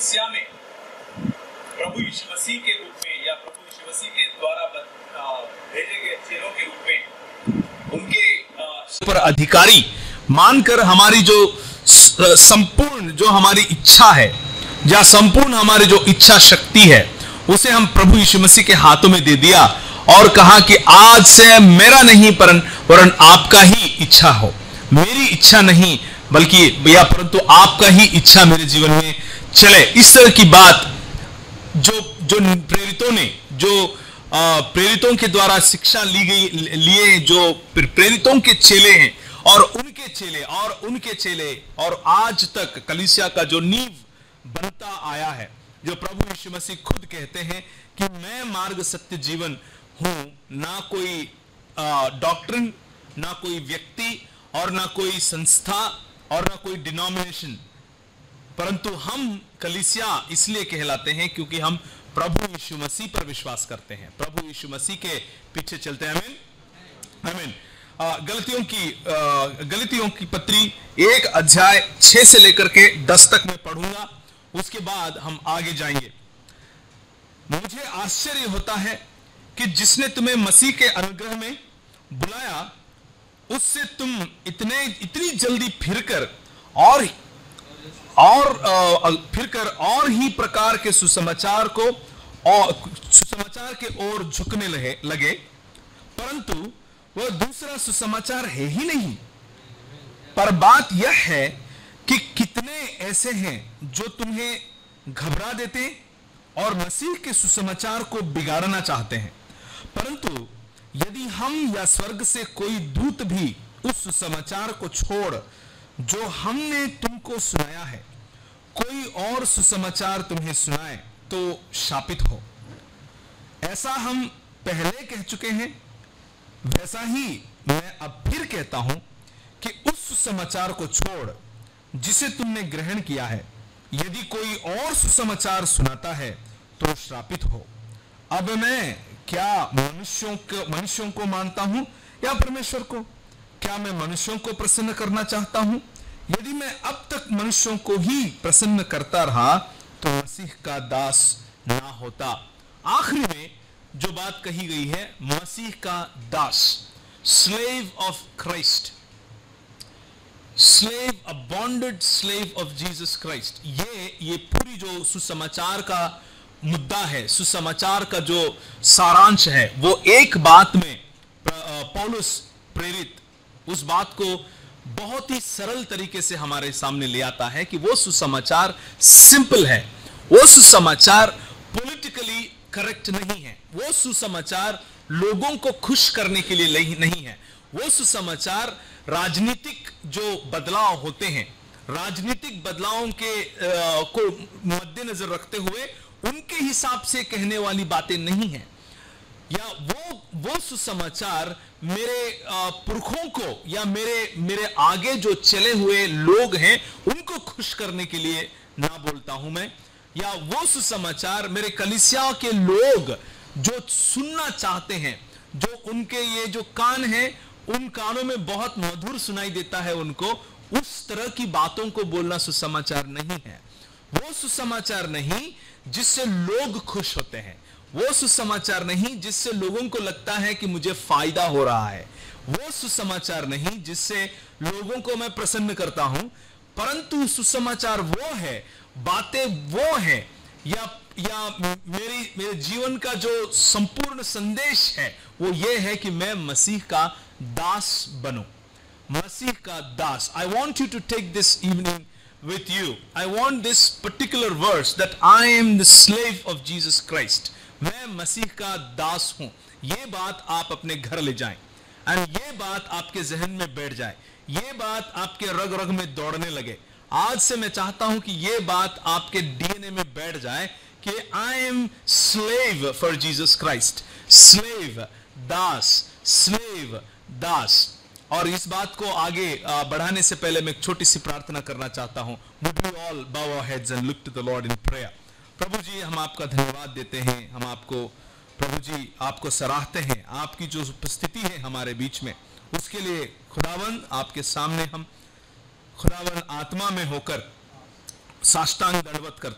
कलीसिया में प्रभु यीशु मसीह के रूप में या प्रभु यीशु मसीह के द्वारा भेजे गए चेलों के रूप में उनके पर अधिकारी मानकर हमारी जो संपूर्ण जो हमारी इच्छा है या संपूर्ण हमारी जो इच्छा शक्ति है उसे हम प्रभु यीशु मसीह के हाथों में दे दिया और कहा कि आज से मेरा नहीं वरन आपका ही इच्छा हो, मेरी इच्छा नहीं बल्कि या परंतु आपका ही इच्छा मेरे जीवन में चले। इस तरह की बात जो प्रेरितों ने प्रेरितों के द्वारा शिक्षा लिए जो प्रेरितों के चेले हैं और उनके चेले और आज तक कलीसिया का जो नींव बनता आया है, जो प्रभु यीशु मसीह खुद कहते हैं कि मैं मार्ग सत्य जीवन हूं, ना कोई डॉक्ट्रिन, ना कोई व्यक्ति और ना कोई संस्था और ना कोई डिनोमिनेशन, परंतु हम कलीसिया इसलिए कहलाते हैं क्योंकि हम प्रभु यीशु मसीह पर विश्वास करते हैं, प्रभु यीशु मसीह के पीछे चलते हैं। आमीन आमीन। गलतियों की पत्री 1 अध्याय 6 से लेकर के 10 तक मैं पढ़ूंगा, उसके बाद हम आगे जाएंगे। मुझे आश्चर्य होता है कि जिसने तुम्हें मसीह के अनुग्रह में बुलाया उससे तुम इतनी जल्दी फिरकर और ही प्रकार के सुसमाचार के ओर झुकने लगे, परंतु वह दूसरा सुसमाचार है ही नहीं। पर बात यह है कि कितने ऐसे हैं जो तुम्हें घबरा देते और मसीह के सुसमाचार को बिगाड़ना चाहते हैं, परंतु यदि हम या स्वर्ग से कोई दूत भी उस सुसमाचार को छोड़ जो हमने तुमको सुनाया है कोई और सुसमाचार तुम्हें सुनाए तो शापित हो। ऐसा हम पहले कह चुके हैं, वैसा ही मैं अब फिर कहता हूं कि उस सुसमाचार को छोड़ जिसे तुमने ग्रहण किया है, यदि कोई और सुसमाचार सुनाता है तो श्रापित हो। अब मैं क्या मनुष्यों को मानता हूं या परमेश्वर को? क्या मैं मनुष्यों को प्रसन्न करना चाहता हूं? यदि मैं अब तक मनुष्यों को ही प्रसन्न करता रहा तो मसीह का दास ना होता। आखिरी में जो बात कही गई है, मसीह का दास, slave of Christ, slave, a bonded slave of Jesus Christ. ये पूरी जो सुसमाचार का मुद्दा है, सुसमाचार का जो सारांश है, वो एक बात में पौलुस प्रेरित उस बात को बहुत ही सरल तरीके से हमारे सामने ले आता है कि वो सुसमाचार सिंपल है, वो सुसमाचार पॉलिटिकली करेक्ट नहीं है, वो सुसमाचार लोगों को खुश करने के लिए नहीं है, वो सुसमाचार राजनीतिक जो बदलाव होते हैं, राजनीतिक बदलावों को मद्देनजर रखते हुए उनके हिसाब से कहने वाली बातें नहीं है, या वो सुसमाचार मेरे पुरखों को या मेरे आगे जो चले हुए लोग हैं उनको खुश करने के लिए ना बोलता हूं मैं, या वो सुसमाचार मेरे कलीसिया के लोग जो सुनना चाहते हैं, जो उनके ये जो कान हैं उन कानों में बहुत मधुर सुनाई देता है उनको, उस तरह की बातों को बोलना सुसमाचार नहीं है। वो सुसमाचार नहीं जिससे लोग खुश होते हैं, वो सुसमाचार नहीं जिससे लोगों को लगता है कि मुझे फायदा हो रहा है, वो सुसमाचार नहीं जिससे लोगों को मैं प्रसन्न करता हूं, परंतु सुसमाचार वो है, बातें वो है, या मेरे जीवन का जो संपूर्ण संदेश है वो ये है कि मैं मसीह का दास बनूं, मसीह का दास। I want you to take this evening with you. I want this particular verse that I am the slave of Jesus Christ. मैं मसीह का दास हूं। ये बात आप अपने घर ले जाएं और ये बात आपके जहन में बैठ जाए, ये बात आपके रग रग में दौड़ने लगे। आज से मैं चाहता हूं कि ये बात आपके डीएनए में बैठ जाए कि I am slave for Jesus Christ, slave, दास, स्लेव, दास। और इस बात को आगे बढ़ाने से पहले मैं एक छोटी सी प्रार्थना करना चाहता हूं। Would we all bow our heads and look to the Lord in prayer? प्रभु जी, हम आपका धन्यवाद देते हैं, हम आपको प्रभु जी आपको सराहते हैं, आपकी जो उपस्थिति है हमारे बीच में उसके लिए खुदावन आपके सामने हम खुदावन आत्मा में होकर साष्टांग दंडवत करते हैं।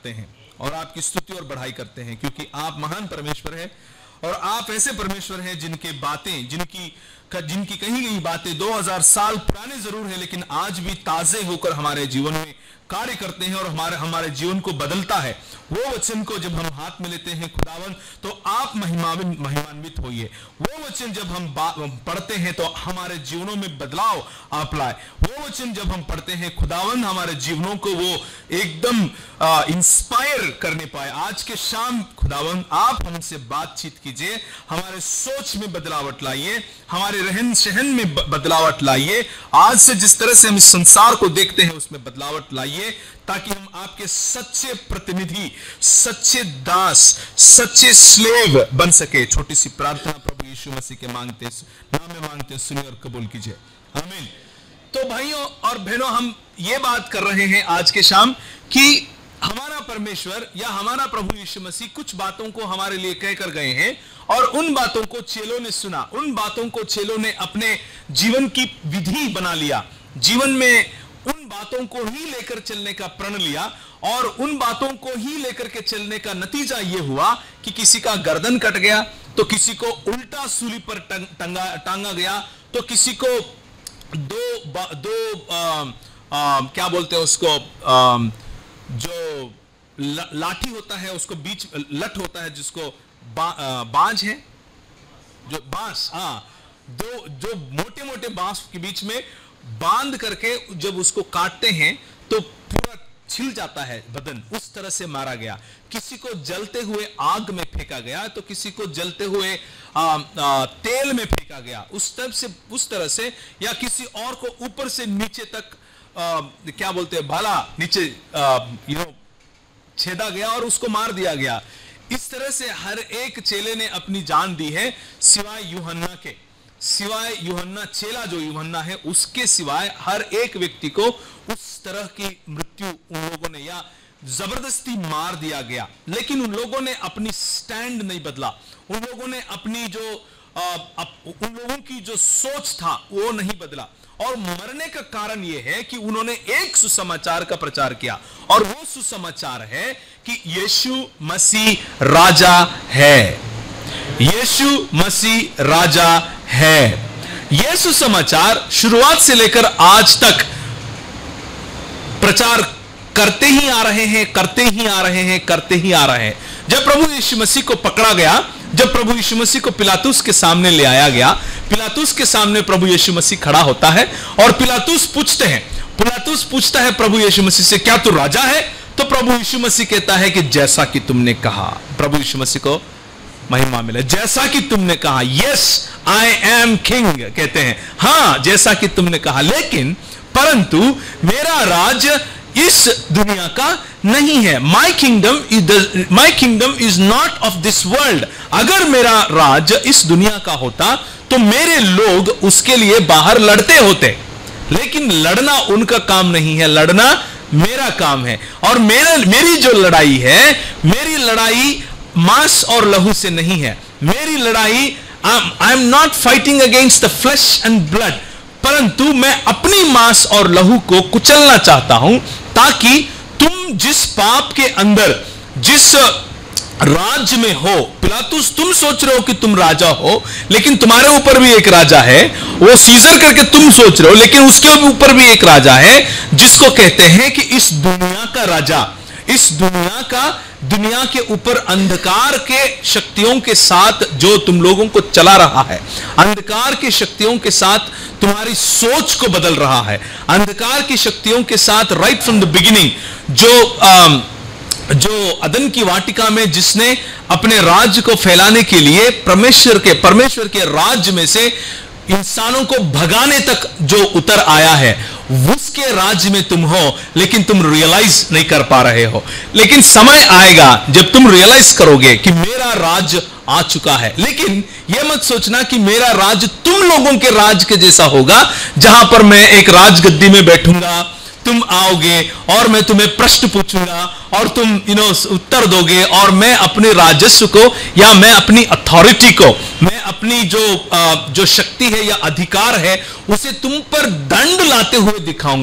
और आपकी स्तुति और बढ़ाई करते हैं, क्योंकि आप महान परमेश्वर हैं और आप ऐसे परमेश्वर हैं जिनके बातें, जिनकी कही गई बातें 2000 साल पुराने जरूर है, लेकिन आज भी ताजे होकर हमारे जीवन में कार्य करते हैं और हमारे जीवन को बदलता है। वो वचन को जब हम हाथ में लेते हैं खुदावन, तो आप महिमान्वित होइए। वो वचन जब हम पढ़ते हैं तो हमारे जीवनों में बदलाव आप लाए। वो वचन जब हम पढ़ते हैं खुदावन, हमारे जीवनों को वो एकदम इंस्पायर करने पाए। आज के शाम खुदावन आप हमसे बातचीत कीजिए, हमारे सोच में बदलावट लाइए, हमारे रहन सहन में बदलावट लाइए। आज से जिस तरह से हम इस संसार को देखते हैं उसमें बदलावट लाइए, ताकि हम आपके सच्चे प्रतिनिधि, सच्चे दास, सच्चे स्लेव बन सके। छोटी सी प्रार्थना प्रभु यीशु मसीह के नाम में मांगते हैं, सुनिए और कबूल कीजिए, आमीन। तो भाइयों और बहनों, हम ये बात कर रहे हैं आज के शाम कि हमारा परमेश्वर या हमारा प्रभु यीशु मसीह कुछ बातों को हमारे लिए कहकर गए हैं और उन बातों को चेलों ने सुना, उन बातों को चेलों ने अपने जीवन की विधि बना लिया, जीवन में उन बातों को ही लेकर चलने का प्रण लिया और उन बातों को ही लेकर के चलने का नतीजा यह हुआ कि किसी का गर्दन कट गया, तो किसी को उल्टा सूली पर टांगा गया, तो किसी को क्या बोलते हैं उसको, जो लाठी होता है उसको बीच लठ होता है, जिसको बांज है, जो बांस, दो जो मोटे मोटे बांस के बीच में बांध करके जब उसको काटते हैं तो पूरा छिल जाता है बदन, उस तरह से मारा गया। किसी को जलते हुए आग में फेंका गया, तो किसी को जलते हुए तेल में फेंका गया, उस तरह से, या किसी और को ऊपर से नीचे तक क्या बोलते हैं, भाला नीचे छेदा गया और उसको मार दिया गया। इस तरह से हर एक चेले ने अपनी जान दी है, सिवाय यूहन्ना के, सिवाय यूहन्ना, चेला जो यूहन्ना है उसके सिवाय हर एक व्यक्ति को उस तरह की मृत्यु उन लोगों ने या जबरदस्ती मार दिया गया। लेकिन उन लोगों ने अपनी स्टैंड नहीं बदला, उन लोगों ने अपनी उन लोगों की जो सोच था वो नहीं बदला। और मरने का कारण यह है कि उन्होंने एक सुसमाचार का प्रचार किया, और वो सुसमाचार है कि यीशु मसीह राजा है, यीशु मसीह राजा है। यह सुसमाचार शुरुआत से लेकर आज तक प्रचार करते ही आ रहे हैं, करते ही आ रहे हैं, करते ही आ रहे हैं। जब प्रभु यीशु मसीह को पकड़ा गया, जब प्रभु यीशु मसीह को पिलातुस के सामने ले आया गया, पिलातुस के सामने प्रभु यीशु मसीह खड़ा होता है और पिलातुस पूछता है प्रभु यीशु मसीह से, क्या तू राजा है? तो प्रभु यीशु मसीह कहता है कि जैसा कि तुमने कहा। प्रभु यीशु मसीह को महिमा मिले, जैसा कि तुमने कहा, यस आई एम किंग कहते हैं, हां जैसा कि तुमने कहा, लेकिन परंतु मेरा राज इस दुनिया का नहीं है। My kingdom is not of this world. अगर मेरा राज इस दुनिया का होता तो मेरे लोग उसके लिए बाहर लड़ते होते, लेकिन लड़ना उनका काम नहीं है, लड़ना मेरा काम है। और मेरी जो लड़ाई है, मेरी लड़ाई मांस और लहू से नहीं है। मेरी लड़ाई, I am not fighting against the flesh and blood, परंतु मैं अपनी मांस और लहू को कुचलना चाहता हूं, ताकि तुम जिस पाप के अंदर, जिस राज्य में हो, पिलातुस तुम सोच रहे हो कि तुम राजा हो, लेकिन तुम्हारे ऊपर भी एक राजा है, वो सीजर करके तुम सोच रहे हो, लेकिन उसके ऊपर भी एक राजा है, जिसको कहते हैं कि इस दुनिया का राजा, इस दुनिया के ऊपर अंधकार के शक्तियों के साथ जो तुम लोगों को चला रहा है, अंधकार की शक्तियों के साथ तुम्हारी सोच को बदल रहा है, अंधकार की शक्तियों के साथ राइट फ्रॉम द बिगिनिंग जो अदन की वाटिका में जिसने अपने राज्य को फैलाने के लिए परमेश्वर के राज्य में से इंसानों को भगाने तक जो उतर आया है, उसके राज्य में तुम हो, लेकिन तुम रियलाइज नहीं कर पा रहे हो। लेकिन समय आएगा जब तुम रियलाइज करोगे कि मेरा राज्य आ चुका है। लेकिन यह मत सोचना कि मेरा राज्य तुम लोगों के राज्य के जैसा होगा, जहां पर मैं एक राजगद्दी में बैठूंगा, तुम आओगे और मैं तुम्हें प्रश्न पूछूंगा और तुम उत्तर दोगे, और मैं अपने राजस्व को या मैं अपनी अथॉरिटी को, मैं अपनी जो शक्ति है या अधिकार है, उसे तुम पर दंड लाते हुए दिखाऊंगा।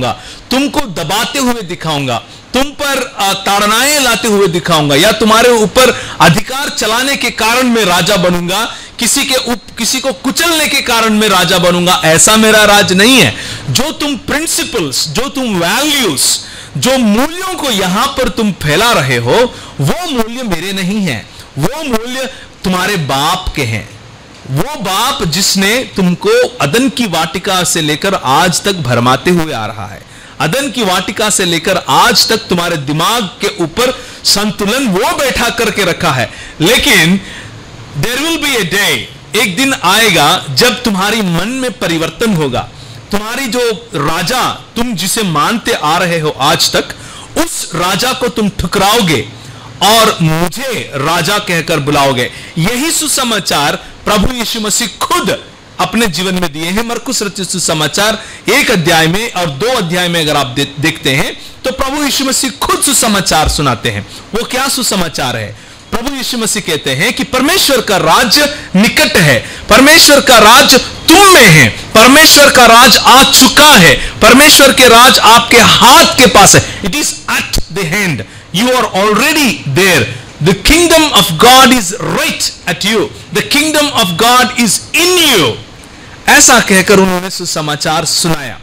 तुमको दबाते हुए दिखाऊंगा, तुम पर ताड़नाएं लाते हुए दिखाऊंगा, या तुम्हारे ऊपर अधिकार चलाने के कारण मैं राजा बनूंगा, किसी को कुचलने के कारण मैं राजा बनूंगा। ऐसा मेरा राज नहीं है। जो तुम प्रिंसिपल्स, जो तुम वैल्यूज, जो मूल्यों को यहां पर तुम फैला रहे हो, वो मूल्य मेरे नहीं है, वो मूल्य तुम्हारे बाप के हैं। वो बाप जिसने तुमको अदन की वाटिका से लेकर आज तक भरमाते हुए आ रहा है। अदन की वाटिका से लेकर आज तक तुम्हारे दिमाग के ऊपर संतुलन वो बैठा करके रखा है। लेकिन there will be a day, एक दिन आएगा जब तुम्हारी मन में परिवर्तन होगा। तुम्हारी जो राजा तुम जिसे मानते आ रहे हो आज तक, उस राजा को तुम ठुकराओगे और मुझे राजा कहकर बुलाओगे। यही सुसमाचार प्रभु यीशु मसीह खुद अपने जीवन में दिए हैं। मरकुस रचित सुसमाचार 1 अध्याय में और 2 अध्याय में अगर आप देखते हैं तो प्रभु यीशु मसीह खुद सुसमाचार सुनाते हैं। वो क्या सुसमाचार है? प्रभु यीशु मसीह कहते हैं कि परमेश्वर का राज निकट है, परमेश्वर का राज तुम में है, परमेश्वर का राज आ चुका है, परमेश्वर के राज आपके हाथ के पास है। It is at the hand, you are already there. The kingdom of God is right at you. The kingdom of God is in you. ऐसा कहकर उन्होंने सुसमाचार सुनाया।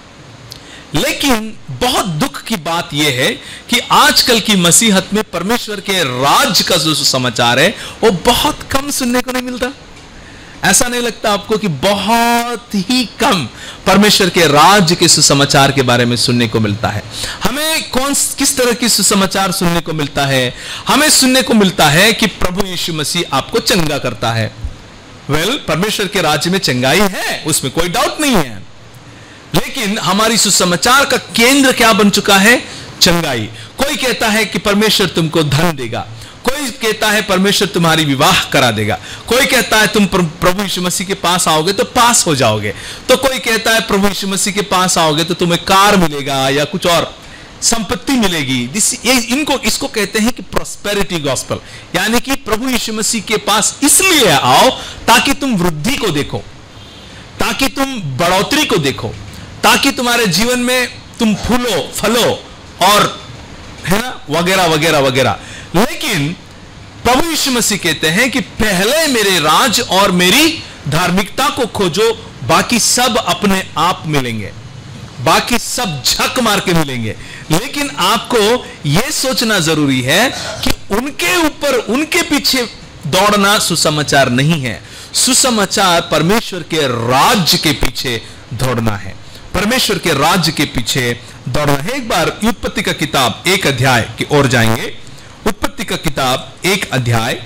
लेकिन बहुत दुख की बात यह है कि आजकल की मसीहत में परमेश्वर के राज का जो सुसमाचार है वो बहुत कम सुनने को नहीं मिलता। ऐसा नहीं लगता आपको कि बहुत ही कम परमेश्वर के राज्य के सुसमाचार के बारे में सुनने को मिलता है? हमें किस तरह की सुसमाचार सुनने को मिलता है? हमें सुनने को मिलता है कि प्रभु यीशु मसीह आपको चंगा करता है। परमेश्वर के राज्य में चंगाई है, उसमें कोई डाउट नहीं है। लेकिन हमारी सुसमाचार का केंद्र क्या बन चुका है? चंगाई। कोई कहता है कि परमेश्वर तुमको धन देगा, कोई कहता है परमेश्वर तुम्हारी विवाह करा देगा, कोई कहता है तुम प्रभु यीशु मसीह के पास आओगे तो पास हो जाओगे, तो कोई कहता है प्रभु यीशु मसीह के पास आओगे तो तुम्हें कार मिलेगा या कुछ और संपत्ति मिलेगी। इसको कहते हैं कि प्रॉस्पेरिटी गॉस्पेल, यानी कि प्रभु यीशु मसीह के पास इसलिए आओ ताकि तुम वृद्धि को देखो, ताकि तुम बढ़ोतरी को देखो, ताकि तुम्हारे जीवन में तुम फूलो फलो और है ना वगैरह वगैरह वगैरह। लेकिन प्रभु यीशु मसीह कहते हैं कि पहले मेरे राज और मेरी धार्मिकता को खोजो, बाकी सब अपने आप मिलेंगे, बाकी सब झक मार के मिलेंगे। लेकिन आपको यह सोचना जरूरी है कि उनके ऊपर, उनके पीछे दौड़ना सुसमाचार नहीं है। सुसमाचार परमेश्वर के राज्य के पीछे दौड़ना है, परमेश्वर के राज्य के पीछे दौड़ना है। एक बार उत्पत्ति का किताब 1 अध्याय की ओर जाएंगे। उत्पत्ति का किताब 1 अध्याय,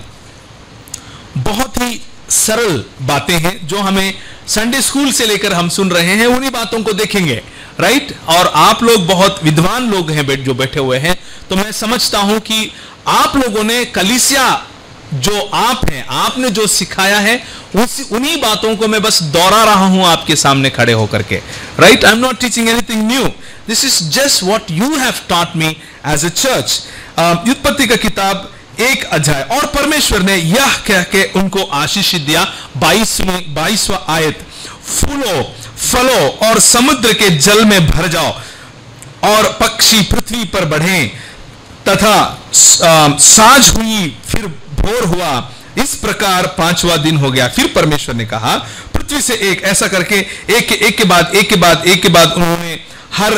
बहुत ही सरल बातें हैं जो हमें संडे स्कूल से लेकर हम सुन रहे हैं, उन्हीं बातों को देखेंगे, राइट। और आप लोग बहुत विद्वान लोग हैं जो बैठे हुए हैं, तो मैं समझता हूं कि आप लोगों ने कलीसिया जो आप हैं, आपने जो सिखाया है उन्हीं बातों को मैं बस दोहरा रहा हूं आपके सामने खड़े होकर के, right. I am not teaching anything new, this is just what you have taught me as a church. उत्पत्ति का किताब 1 अध्याय, और परमेश्वर ने यह कह के उनको आशीष दिया, 22वां आयत, फूलो फलो और समुद्र के जल में भर जाओ और पक्षी पृथ्वी पर बढ़ें, तथा साँझ हुई फिर भोर हुआ, इस प्रकार 5वां दिन हो गया। फिर परमेश्वर ने कहा पृथ्वी से एक, ऐसा करके एक के बाद उन्होंने हर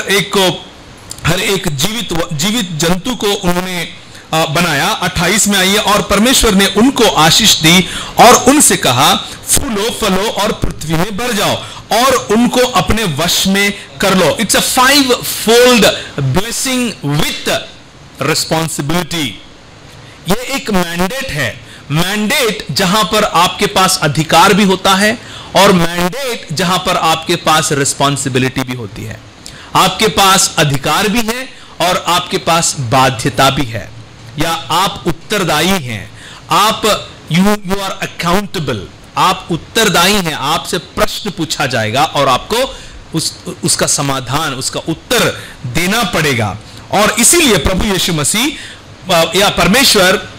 एक जीवित जंतु को उन्होंने बनाया। 28 में आइए, और परमेश्वर ने उनको आशीष दी और उनसे कहा फूलो फलो और पृथ्वी में भर जाओ और उनको अपने वश में कर लो। It's a 5-fold blessing with responsibility. ये एक मैंडेट है, मैंडेट जहां पर आपके पास अधिकार भी होता है और मैंडेट जहां पर आपके पास रिस्पॉन्सिबिलिटी भी होती है। आपके पास अधिकार भी है और आपके पास बाध्यता भी है, या आप उत्तरदायी हैं, आप यू आर अकाउंटेबल, आप उत्तरदायी हैं, आपसे प्रश्न पूछा जाएगा और आपको उसका समाधान, उसका उत्तर देना पड़ेगा। और इसीलिए प्रभु यीशु मसीह या परमेश्वर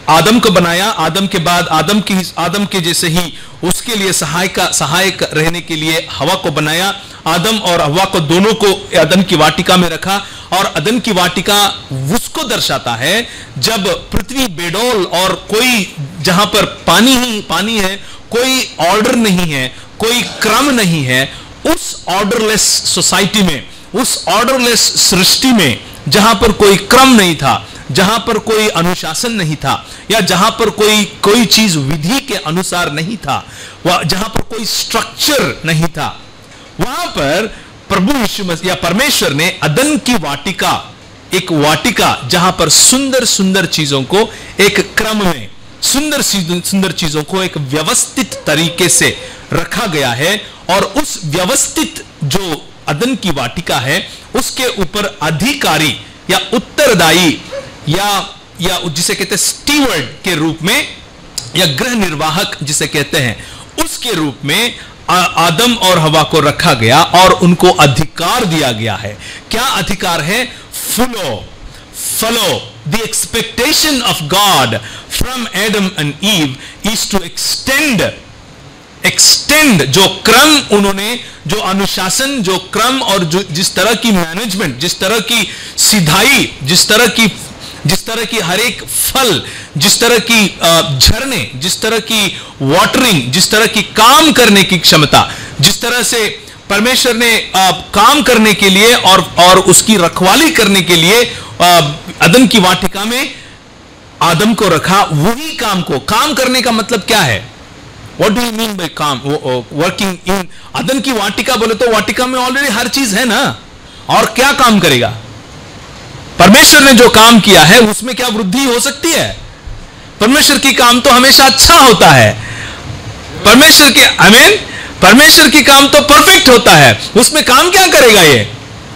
आदम को बनाया, आदम के बाद आदम के जैसे ही उसके लिए सहायक रहने के लिए हवा को बनाया। आदम और हवा को दोनों को अदन की वाटिका में रखा, और अदन की वाटिका उसको दर्शाता है जब पृथ्वी बेडौल और कोई जहां पर पानी ही पानी है, कोई ऑर्डर नहीं है, कोई क्रम नहीं है, उस ऑर्डरलेस सोसाइटी में, उस ऑर्डरलेस सृष्टि में जहां पर कोई क्रम नहीं था, जहां पर कोई अनुशासन नहीं था, या जहां पर कोई चीज विधि के अनुसार नहीं था, जहां पर कोई स्ट्रक्चर नहीं था, वहां पर प्रभु यीशु मसीह या परमेश्वर ने अदन की वाटिका, एक वाटिका जहां पर सुंदर सुंदर चीजों को एक क्रम में, सुंदर चीजों को एक व्यवस्थित तरीके से रखा गया है, और उस व्यवस्थित जो अदन की वाटिका है उसके ऊपर अधिकारी या उत्तरदायी या जिसे कहते हैं स्टीवर्ड के रूप में, या गृह निर्वाहक जिसे कहते हैं, उसके रूप में आदम और हवा को रखा गया और उनको अधिकार दिया गया है। क्या अधिकार है? follow the expectation of God from Adam and Eve is to extend जो क्रम उन्होंने, जो अनुशासन, जो क्रम, और जो जिस तरह की मैनेजमेंट, जिस तरह की सिधाई, जिस तरह की हर एक फल, जिस तरह की झरने, जिस तरह की वाटरिंग, जिस तरह की काम करने की क्षमता, जिस तरह से परमेश्वर ने काम करने के लिए और उसकी रखवाली करने के लिए अदन की वाटिका में आदम को रखा, वही काम करने का मतलब क्या है? What do you mean by काम? वर्किंग इन अदन की वाटिका बोले तो वाटिका में ऑलरेडी हर चीज है ना, और क्या काम करेगा? परमेश्वर ने जो काम किया है उसमें क्या वृद्धि हो सकती है? परमेश्वर की काम तो हमेशा अच्छा होता है। परमेश्वर की काम तो परफेक्ट होता है। उसमें काम क्या करेगा? ये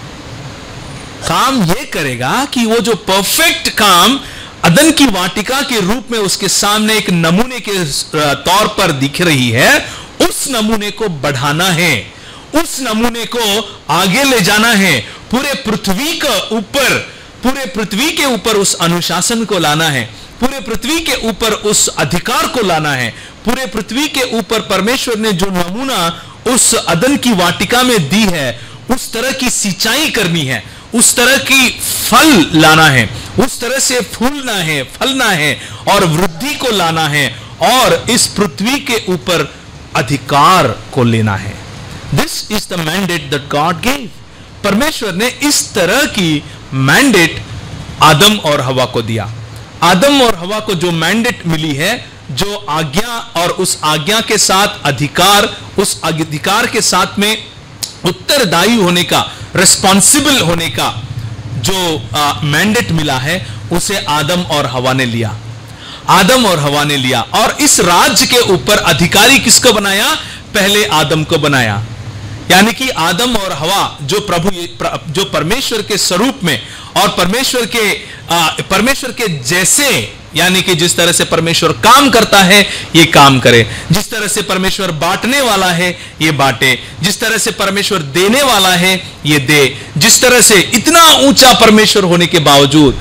काम ये करेगा कि वो जो परफेक्ट काम अदन की वाटिका के रूप में उसके सामने एक नमूने के तौर पर दिख रही है, उस नमूने को बढ़ाना है, उस नमूने को आगे ले जाना है, पूरे पृथ्वी के ऊपर उस अनुशासन को लाना है, पूरे पृथ्वी के ऊपर उस अधिकार को लाना है, पूरे पृथ्वी के ऊपर परमेश्वर ने जो नमूना उस अदन की वाटिका में दी है, उस तरह की सिंचाई करनी है, उस तरह की फल लाना है, उस तरह से फूलना है, फलना है और वृद्धि को लाना है, और इस पृथ्वी के ऊपर अधिकार को लेना है। This is the mandate that God gave. परमेश्वर ने इस तरह की मैंडेट आदम और हवा को दिया। आदम और हवा को जो मैंडेट मिली है, जो आज्ञा, और उस आज्ञा के साथ अधिकार, उस अधिकार के साथ में उत्तरदायी होने का, रिस्पॉन्सिबल होने का जो मैंडेट मिला है, उसे आदम और हवा ने लिया। आदम और हवा ने लिया, और इस राज्य के ऊपर अधिकारी किसको बनाया? पहले आदम को बनाया। यानी कि आदम और हवा जो परमेश्वर के स्वरूप में और परमेश्वर के जैसे, यानी कि जिस तरह से परमेश्वर काम करता है ये काम करे, जिस तरह से परमेश्वर बांटने वाला है ये बांटे, जिस तरह से परमेश्वर देने वाला है ये दे, जिस तरह से इतना ऊंचा परमेश्वर होने के बावजूद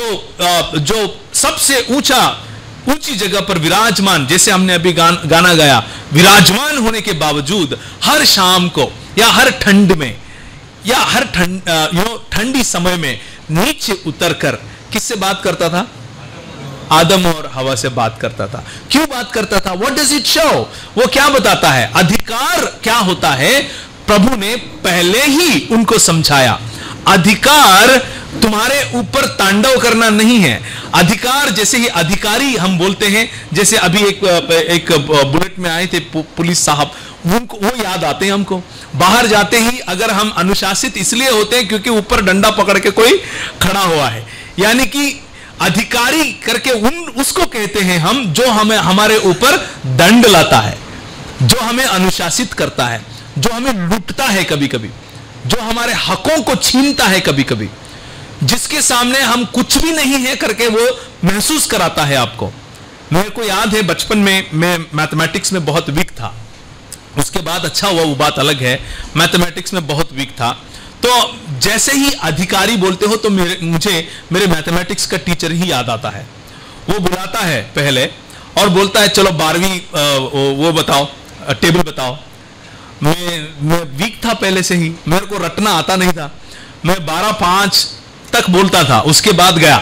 जो सबसे ऊंची जगह पर विराजमान, जैसे हमने अभी गाना गाया, विराजमान होने के बावजूद हर शाम को या हर ठंड में या हर ठंडी समय में नीचे उतरकर किससे बात करता था? आदम और हवा से बात करता था। क्यों बात करता था? What does it show? वो क्या बताता है? अधिकार क्या होता है? प्रभु ने पहले ही उनको समझाया। अधिकार तुम्हारे ऊपर तांडव करना नहीं है। अधिकार, जैसे ही अधिकारी हम बोलते हैं, जैसे अभी एक बुलेट में आए थे पुलिस साहब, वो याद आते हैं हमको। बाहर जाते ही अगर हम अनुशासित इसलिए होते हैं क्योंकि ऊपर डंडा पकड़ के कोई खड़ा हुआ है, यानी कि अधिकारी करके उसको कहते हैं हम, जो हमें हमारे ऊपर दंड लाता है, जो हमें अनुशासित करता है, जो हमें लूटता है कभी कभी, जो हमारे हकों को छीनता है कभी कभी, जिसके सामने हम कुछ भी नहीं है करके वो महसूस कराता है आपको। मेरे को याद है बचपन में मैं मैथमेटिक्स में बहुत वीक था। उसके बाद अच्छा हुआ, वो बात अलग है। मैथमेटिक्स में बहुत वीक था, तो जैसे ही अधिकारी बोलते हो तो मुझे मेरे मैथमेटिक्स का टीचर ही याद आता है। वो बुलाता है पहले और बोलता है चलो 12वीं वो बताओ, टेबल बताओ। मैं वीक था पहले से ही, मेरे को रटना आता नहीं था, मैं 12-5 तक बोलता था, उसके बाद गया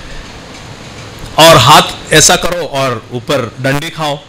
और हाथ ऐसा करो और ऊपर डंडे खाओ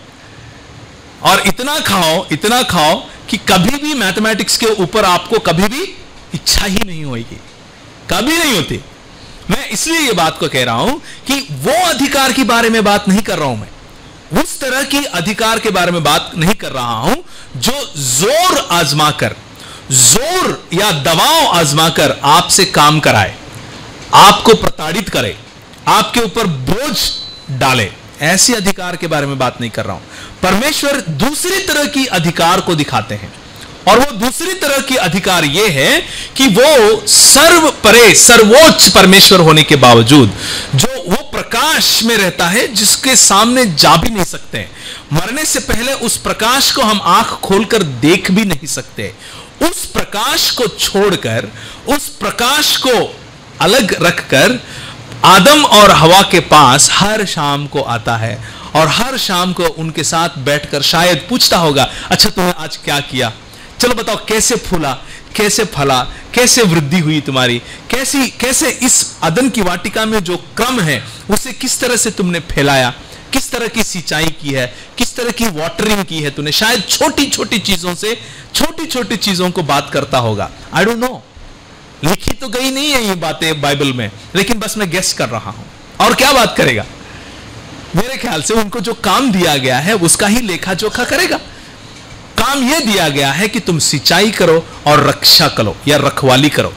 और इतना खाओ कि कभी भी मैथमेटिक्स के ऊपर आपको कभी भी इच्छा ही नहीं होगी, कभी नहीं होती। मैं इसलिए ये बात को कह रहा हूं कि वो अधिकार के बारे में बात नहीं कर रहा हूं, मैं उस तरह की अधिकार के बारे में बात नहीं कर रहा हूं जो जोर आजमाकर, जोर या दबाव आजमाकर आपसे काम कराए, आपको प्रताड़ित करे, आपके ऊपर बोझ डाले। ऐसे अधिकार के बारे में बात नहीं कर रहा हूं। परमेश्वर दूसरी तरह की अधिकार को दिखाते हैं और वो दूसरी तरह की अधिकार यह है कि वो सर्व परे सर्वोच्च परमेश्वर होने के बावजूद जो वो प्रकाश में रहता है जिसके सामने जा भी नहीं सकते, मरने से पहले उस प्रकाश को हम आंख खोलकर देख भी नहीं सकते, उस प्रकाश को छोड़कर, उस प्रकाश को अलग रखकर आदम और हवा के पास हर शाम को आता है और हर शाम को उनके साथ बैठकर शायद पूछता होगा, अच्छा तुमने आज क्या किया, चलो बताओ कैसे फूला, कैसे फला, कैसे वृद्धि हुई तुम्हारी, कैसे इस अदन की वाटिका में जो क्रम है उसे किस तरह से तुमने फैलाया, किस तरह की सिंचाई की है, किस तरह की वाटरिंग की है तूने। शायद छोटी छोटी चीजों से, छोटी छोटी चीजों को बात करता होगा। आई डोंट नो, लिखी तो गई नहीं है ये बातें बाइबल में, लेकिन बस मैं गेस कर रहा हूं। और क्या बात करेगा, मेरे ख्याल से उनको जो काम दिया गया है उसका ही लेखा जोखा करेगा। काम यह दिया गया है कि तुम सिंचाई करो और रक्षा करो या रखवाली करो।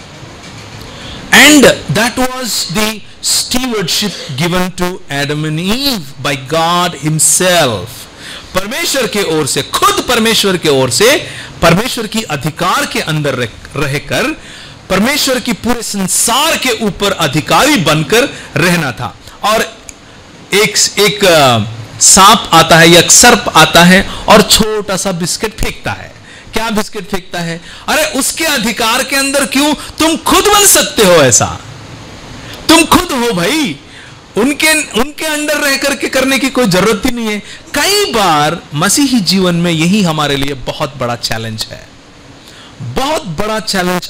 And that was the stewardship given to Adam and Eve by God himself. परमेश्वर के ओर से, खुद परमेश्वर के ओर से, परमेश्वर की अधिकार के अंदर रहकर परमेश्वर की पूरे संसार के ऊपर अधिकारी बनकर रहना था। और एक सांप आता है या सर्प आता है और छोटा सा बिस्किट फेंकता है। क्या बिस्किट फेंकता है? अरे उसके अधिकार के अंदर क्यों, तुम खुद बन सकते हो, ऐसा तुम खुद हो भाई, उनके अंडर रह करके करने की कोई जरूरत ही नहीं है। कई बार मसीही जीवन में यही हमारे लिए बहुत बड़ा चैलेंज है, बहुत बड़ा चैलेंज।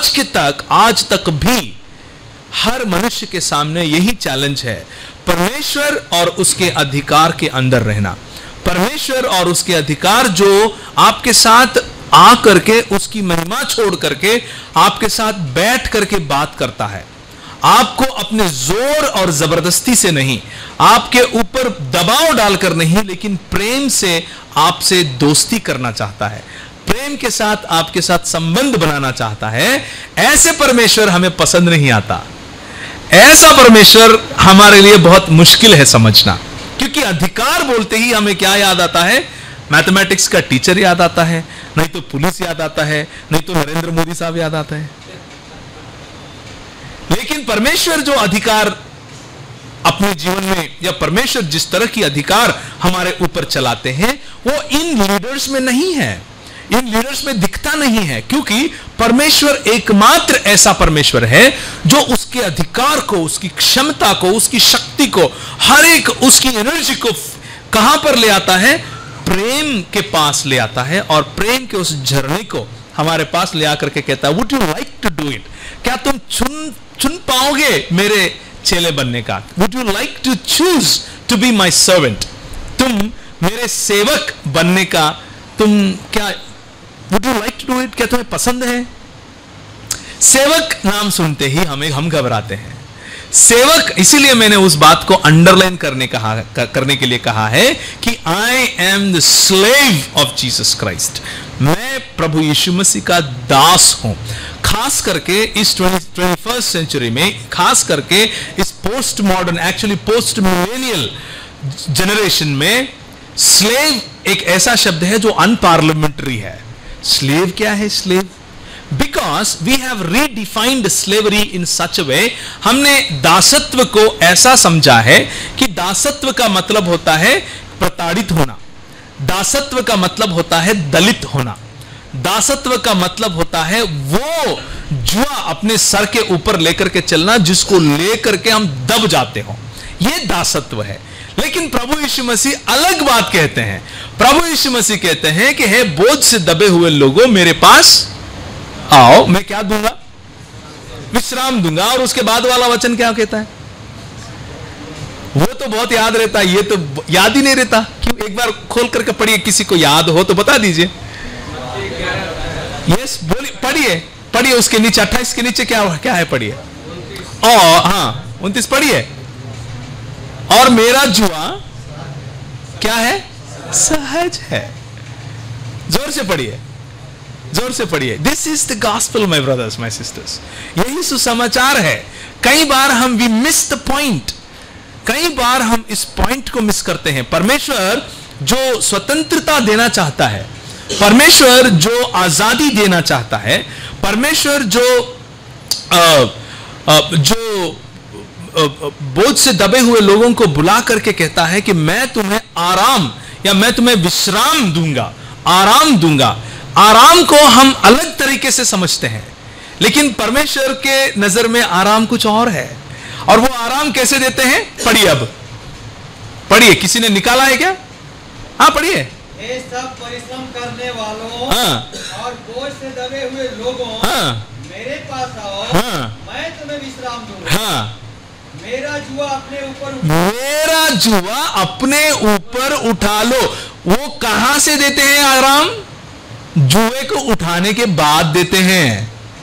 आज तक भी हर मनुष्य के सामने यही चैलेंज है, परमेश्वर और उसके अधिकार के अंदर रहना। परमेश्वर और उसके अधिकार जो आपके साथ आ करके, उसकी महिमा छोड़ करके आपके साथ बैठ करके बात करता है, आपको अपने जोर और जबरदस्ती से नहीं, आपके ऊपर दबाव डालकर नहीं, लेकिन प्रेम से आपसे दोस्ती करना चाहता है, प्रेम के साथ आपके साथ संबंध बनाना चाहता है। ऐसे परमेश्वर हमें पसंद नहीं आता। ऐसा परमेश्वर हमारे लिए बहुत मुश्किल है समझना, क्योंकि अधिकार बोलते ही हमें क्या याद आता है? मैथमेटिक्स का टीचर याद आता है, नहीं तो पुलिस याद आता है, नहीं तो नरेंद्र मोदी साहब याद आता है। लेकिन परमेश्वर जो अधिकार अपने जीवन में, या परमेश्वर जिस तरह की अधिकार हमारे ऊपर चलाते हैं, वो इन लीडर्स में नहीं है, इन लीडर्स में दिखता नहीं है, क्योंकि परमेश्वर एकमात्र ऐसा परमेश्वर है जो उसके अधिकार को, उसकी क्षमता को, उसकी शक्ति को, हर एक उसकी एनर्जी को कहां पर ले आता है? प्रेम के पास ले आता है, और प्रेम के उस झरने को हमारे पास ले आकर के कहता है, would you like to do it? क्या तुम चुन पाओगे मेरे चेले बनने का? Would you like to choose to be my servant? तुम मेरे सेवक बनने का, तुम क्या, would you like to do it? क्या तुम्हें पसंद है? सेवक नाम सुनते ही हम घबराते हैं। सेवक, इसीलिए मैंने उस बात को अंडरलाइन करने के लिए कहा है कि I am the slave of Jesus Christ. मैं प्रभु यीशु मसीह का दास हूं। खास करके इस 21st सेंचुरी में, खास करके इस post modern, actually post millennial generation में, स्लेव एक ऐसा शब्द है जो अनपार्लियामेंट्री है। स्लेव क्या है? Slave, because we have redefined slavery in such a way, हमने दासत्व को ऐसा समझा है कि दासत्व का मतलब होता है प्रताड़ित होना, दासत्व का मतलब होता है दलित होना, दासत्व का मतलब होता है वो जुआ अपने सर के ऊपर लेकर के चलना जिसको लेकर के हम दब जाते हो। ये दासत्व है। लेकिन प्रभु यीशु मसीह अलग बात कहते हैं। प्रभु यीशु मसीह कहते हैं कि हे बोझ से दबे हुए लोगों, मेरे पास आओ, मैं क्या दूंगा? विश्राम दूंगा। और उसके बाद वाला वचन क्या कहता है? वो तो बहुत याद रहता है, ये तो याद ही नहीं रहता। क्यों? एक बार खोल करके पढ़िए, किसी को याद हो तो बता दीजिए। यस, बोलिए, पढ़िए पढ़िए। उसके नीचे 28 के नीचे क्या है? पढ़िए। और हाँ, 29 पढ़िए। और मेरा जुआ क्या है? सहज है। जोर से पढ़िए, जोर से पढ़िए। This is the gospel my brothers, my sisters. यही सुसमाचार है। कई बार हम वी मिस द पॉइंट, कई बार हम इस पॉइंट को मिस करते हैं। परमेश्वर जो स्वतंत्रता देना चाहता है, परमेश्वर जो आजादी देना चाहता है, परमेश्वर जो बोझ से दबे हुए लोगों को बुला करके कहता है कि मैं तुम्हें आराम या मैं तुम्हें विश्राम दूंगा, आराम दूंगा। आराम को हम अलग तरीके से समझते हैं, लेकिन परमेश्वर के नजर में आराम कुछ और है। और वो आराम कैसे देते हैं? पढ़िए, अब पढ़िए। किसी ने निकाला है क्या? हाँ, पढ़िए। हे सब परिश्रम करने वालों, हाँ, और बोझ से दबे हुए लोगों, हाँ, मेरे पास आओ, हाँ, मैं तुम्हें विश्राम दूंगा। हाँ। मेरा जुआ अपने ऊपर मेरा जुआ अपने ऊपर उठा लो। वो कहां से देते हैं आराम? जुए को उठाने के बाद देते हैं।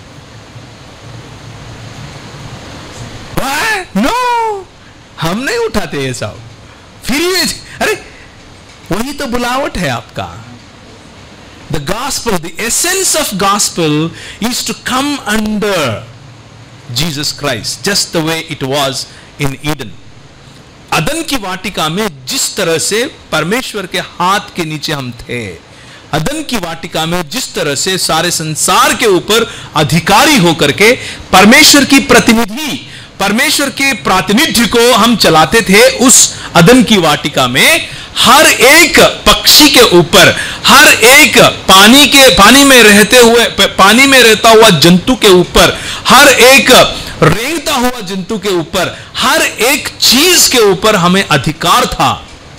नो, हम नहीं उठाते ये सब। फिर ये, अरे वही तो बुलावट है आपका। The gospel, the essence of gospel is to come under Jesus Christ, just the way it was in Eden. अदन की वाटिका में जिस तरह से परमेश्वर के हाथ के नीचे हम थे, अदन की वाटिका में जिस तरह से सारे संसार के ऊपर अधिकारी होकर के परमेश्वर की प्रतिनिधि, परमेश्वर के प्रातिनिध्य को हम चलाते थे, उस अदन की वाटिका में हर एक पक्षी के ऊपर, हर एक पानी में रहता हुआ जंतु के ऊपर, हर एक रेंगता हुआ जंतु के ऊपर, हर एक चीज के ऊपर हमें अधिकार था।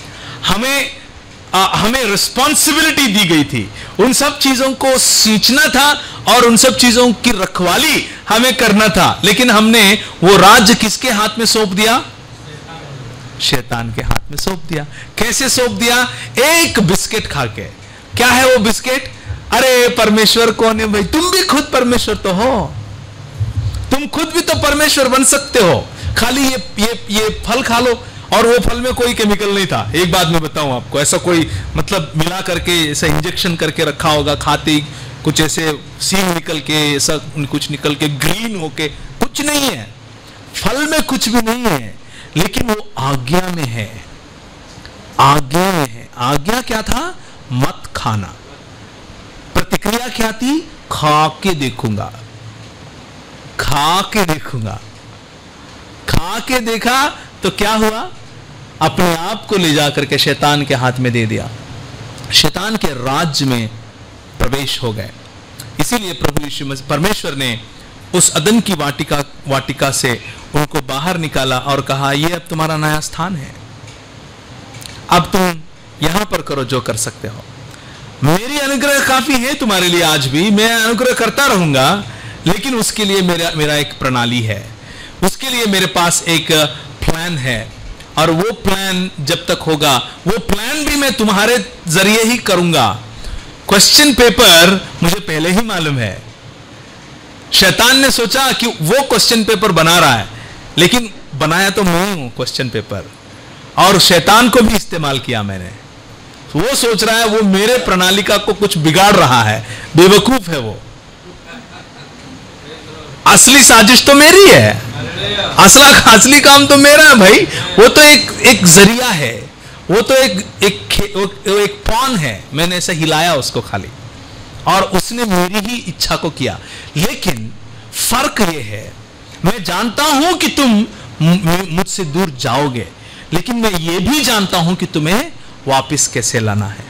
हमें रिस्पॉन्सिबिलिटी दी गई थी। उन सब चीजों को सींचना था और उन सब चीजों की रखवाली हमें करना था। लेकिन हमने वो राज्य किसके हाथ में सौंप दिया? शैतान के हाथ में सौंप दिया। कैसे सौंप दिया? एक बिस्किट खा के। क्या है वो बिस्किट? अरे परमेश्वर कौन है भाई? तुम भी खुद परमेश्वर तो हो, तुम खुद भी तो परमेश्वर बन सकते हो, खाली ये फल खा लो। और वो फल में कोई केमिकल नहीं था। एक बात मैं बताऊं आपको, ऐसा कोई मतलब मिला करके ऐसा इंजेक्शन करके रखा होगा, खाते कुछ ऐसे सीन निकल के, ऐसा कुछ निकल के ग्रीन होके, कुछ नहीं है। फल में कुछ भी नहीं है, लेकिन वो आज्ञा में है, आज्ञा में है। आज्ञा क्या था? मत खाना। प्रतिक्रिया क्या थी? खा के देखूंगा, खा के देखूंगा। खा के देखा तो क्या हुआ? अपने आप को ले जाकर के शैतान के हाथ में दे दिया, शैतान के राज्य में प्रवेश हो गए। इसीलिए प्रभु यीशु मसीह, परमेश्वर ने उस अदन की वाटिका से उनको बाहर निकाला और कहा, यह अब तुम्हारा नया स्थान है, अब तुम यहां पर करो जो कर सकते हो। मेरी अनुग्रह काफी है तुम्हारे लिए, आज भी मैं अनुग्रह करता रहूंगा, लेकिन उसके लिए मेरा एक प्रणाली है, उसके लिए मेरे पास एक प्लान है। और वो प्लान जब तक होगा, वो प्लान भी मैं तुम्हारे जरिए ही करूंगा। क्वेश्चन पेपर मुझे पहले ही मालूम है। शैतान ने सोचा कि वो क्वेश्चन पेपर बना रहा है, लेकिन बनाया तो मैं हूं क्वेश्चन पेपर, और शैतान को भी इस्तेमाल किया मैंने। वो सोच रहा है वो मेरे प्रणालिका को कुछ बिगाड़ रहा है, बेवकूफ है वो। असली साजिश तो मेरी है, असली काम तो मेरा है भाई। वो तो एक जरिया है, वो तो एक पॉन है। मैंने ऐसा हिलाया उसको खाली, और उसने मेरी ही इच्छा को किया। लेकिन फर्क ये है, मैं जानता हूं कि तुम मुझसे दूर जाओगे, लेकिन मैं ये भी जानता हूं कि तुम्हें वापस कैसे लाना है।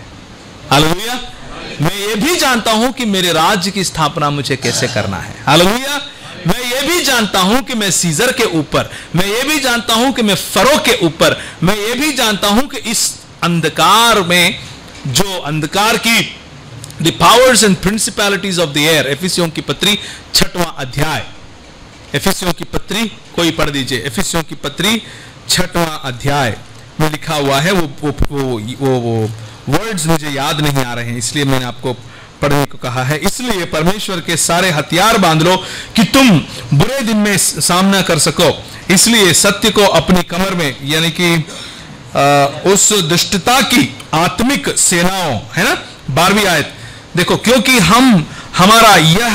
हालेलुया। मैं ये भी जानता हूं कि मेरे राज्य की स्थापना मुझे कैसे करना है। हालेलुया। मैं ये भी जानता हूं कि मैं सीजर के ऊपर, मैं ये भी जानता हूं कि मैं फरो के ऊपर, मैं ये भी जानता हूं कि इस अंधकार में, जो अंधकार की the powers and principalities of the air, एफिसियों की पत्री 6वां अध्याय, एफिसियों की पत्री कोई पढ़ दीजिए, एफिसियों की पत्री 6वां अध्याय में लिखा हुआ है। वो वर्ड्स मुझे याद नहीं आ रहे हैं, इसलिए मैंने आपको पढ़ने को कहा है। इसलिए परमेश्वर के सारे हथियार बांध लो कि तुम बुरे दिन में सामना कर सको। इसलिए सत्य को अपनी कमर में, यानी कि उस दुष्टता की आत्मिक सेनाओं, है ना, 12वीं आयत देखो, क्योंकि हमारा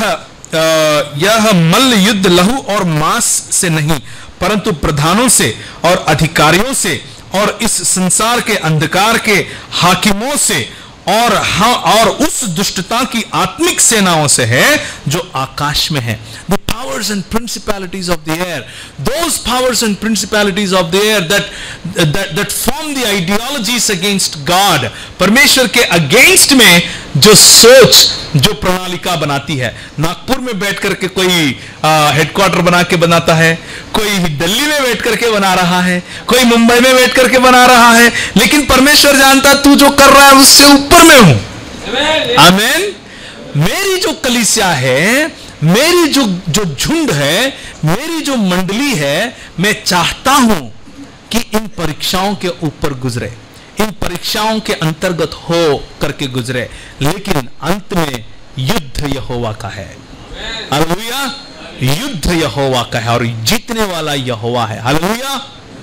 यह मल्ल युद्ध लहू और मांस से नहीं, परंतु प्रधानों से और अधिकारियों से और इस संसार के अंधकार के हाकिमों से और उस दुष्टता की आत्मिक सेनाओं से है जो आकाश में है। The powers and principalities of the air, those powers and principalities of the air that form the ideologies against God, परमेश्वर के अगेंस्ट में जो सोच, जो प्रणालिका बनाती है। नागपुर में बैठ करके कोई हेडक्वार्टर बना के बनाता है, कोई दिल्ली में बैठ करके बना रहा है, कोई मुंबई में बैठ करके बना रहा है, लेकिन परमेश्वर जानता तू जो कर रहा है उससे ऊपर में हूं। आमीन। मेरी जो कलीसिया है, मेरी जो झुंड है, मेरी जो मंडली है, मैं चाहता हूं कि इन परीक्षाओं के ऊपर गुजरे, इन परीक्षाओं के अंतर्गत हो करके गुजरे, लेकिन अंत में युद्ध यहोवा का है। हालेलुया। युद्ध यहोवा का है और जीतने वाला यहोवा है। हालेलुया।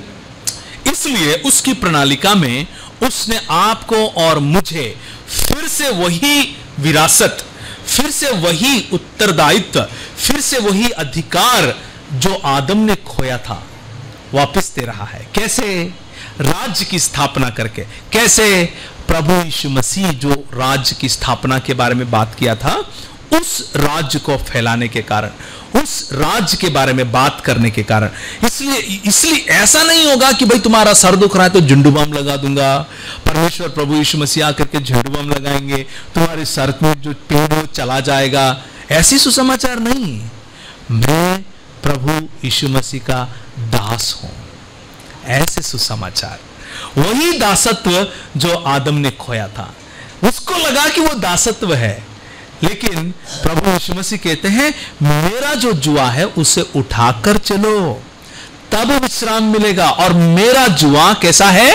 इसलिए उसकी प्रणालिका में उसने आपको और मुझे फिर से वही विरासत, फिर से वही उत्तरदायित्व, फिर से वही अधिकार जो आदम ने खोया था वापस दे रहा है। कैसे? राज्य की स्थापना करके। कैसे? प्रभु यीशु मसीह जो राज्य की स्थापना के बारे में बात किया था, उस राज्य को फैलाने के कारण, उस राज्य के बारे में बात करने के कारण। इसलिए ऐसा नहीं होगा कि भाई तुम्हारा सर दुख रहा है तो झंडू बम लगा दूंगा। परमेश्वर प्रभु यीशु मसीह आकर के झंडू बम लगाएंगे, तुम्हारे सर में जो पेड़ वो चला जाएगा। ऐसी सुसमाचार नहीं। मैं प्रभु यीशु मसीह का दास हूं, ऐसे सुसमाचार। वही दासत्व जो आदम ने खोया था, उसको लगा कि वो दासत्व है, लेकिन प्रभु यीशु मसीह कहते हैं मेरा जो जुआ है उसे उठाकर चलो, तब विश्राम मिलेगा। और मेरा जुआ कैसा है?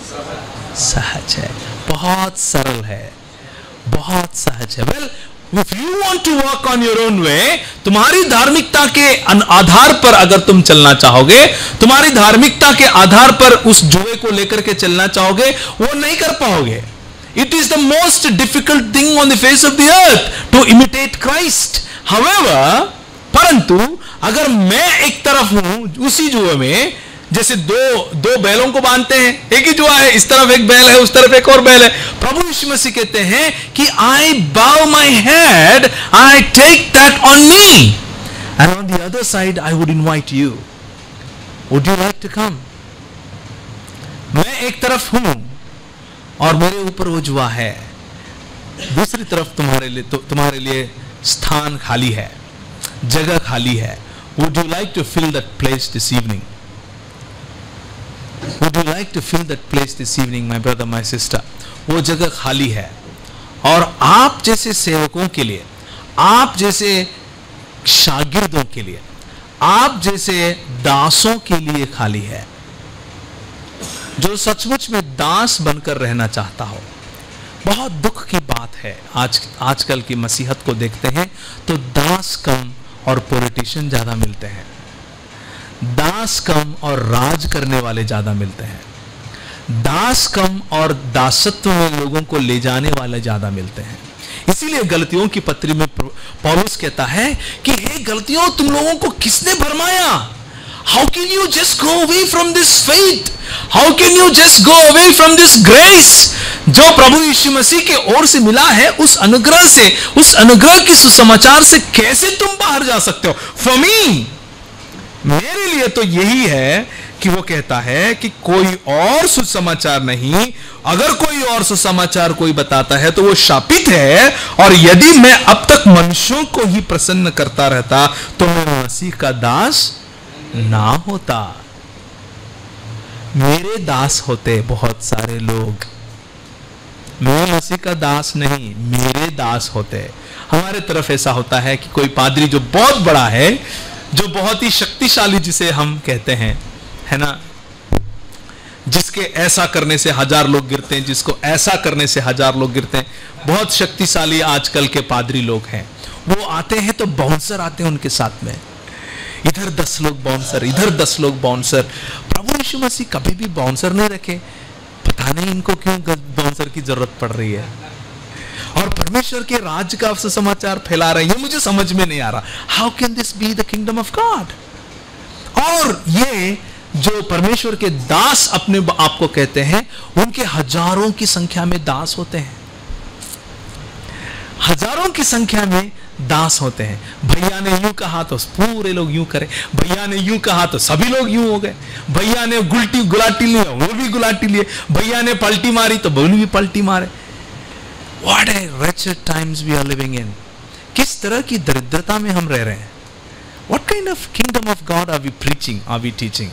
सहज है, बहुत सरल है, बहुत सहज है। Well, if you want to walk on your own way, तुम्हारी धार्मिकता के आधार पर अगर तुम चलना चाहोगे, तुम्हारी धार्मिकता के आधार पर उस जुए को लेकर के चलना चाहोगे, वो नहीं कर पाओगे। It is the most difficult thing on the face of the earth to imitate Christ. However, परंतु अगर मैं एक तरफ हूं उसी जुए में, जैसे दो बैलों को बांधते हैं, एक ही जुआ है, इस तरफ एक बैल है, उस तरफ एक और बैल है। प्रभु यीशु मसीह कहते हैं कि I bow my head, I take that on me, and on the other side I would invite you. Would you like to come? मैं एक तरफ हूं और मेरे ऊपर वो जुआ है, दूसरी तरफ तुम्हारे लिए स्थान खाली है, जगह खाली है। Would you like to fill that place this evening? Would you like to fill that place this evening, my brother, my sister? वो जगह खाली है और आप जैसे सेवकों के लिए, आप जैसे शागिर्दों के लिए, आप जैसे दासों के लिए खाली है। जो सचमुच में दास बनकर रहना चाहता हो। बहुत दुख की बात है, आजकल की मसीहत को देखते हैं तो दास कम और पॉलिटिशियन ज्यादा मिलते हैं, दास कम और राज करने वाले ज्यादा मिलते हैं, दास कम और दासत्व में लोगों को ले जाने वाले ज्यादा मिलते हैं। इसीलिए गलतियों की पत्री में पौलुस कहता है कि हे गलतियों, तुम लोगों को किसने भरमाया? How can you just go away from this faith? How can you just go away from this grace? जो प्रभु यीशु मसीह के ओर से मिला है, उस अनुग्रह से, उस अनुग्रह की सुसमाचार से कैसे तुम बाहर जा सकते हो? For me, मेरे लिए तो यही है कि वो कहता है कि कोई और सुसमाचार नहीं, अगर कोई और सुसमाचार कोई बताता है तो वो शापित है, और यदि मैं अब तक मनुष्यों को ही प्रसन्न करता रहता तो मैं मसीह का दास ना होता। मेरे दास होते बहुत सारे लोग, मैं मसीह का दास नहीं, मेरे दास होते। हमारे तरफ ऐसा होता है कि कोई पादरी जो बहुत बड़ा है, जो बहुत ही शक्तिशाली जिसे हम कहते हैं, है ना, जिसके ऐसा करने से 1000 लोग गिरते हैं, जिसको ऐसा करने से 1000 लोग गिरते हैं, बहुत शक्तिशाली आजकल के पादरी लोग हैं। वो आते हैं तो बाउंसर आते हैं उनके साथ में, इधर 10 लोग बाउंसर, इधर 10 लोग बाउंसर। प्रभु यीशु मसीह कभी भी बाउंसर नहीं रखे, पता नहीं इनको क्यों बाउंसर की जरूरत पड़ रही है, और परमेश्वर के राज्य का समाचार फैला रहे हैं। ये मुझे समझ में नहीं आ रहा, how can this be the kingdom of God. और ये जो परमेश्वर के दास अपने आप को कहते हैं, उनके हजारों की संख्या में दास होते हैं, हजारों की संख्या में दास होते हैं। भैया ने यूं कहा तो पूरे लोग यूं करें, भैया ने यूं कहा तो सभी लोग यूं हो गए, भैया ने गुलाटी लिया वो भी गुलाटी लिए, भैया ने पलटी मारी तो बोली भी पलटी मारे। What a wretched times we are living in. किस तरह की दरिद्रता में हम रह रहे हैं। What kind of kingdom of God are we preaching, are we teaching?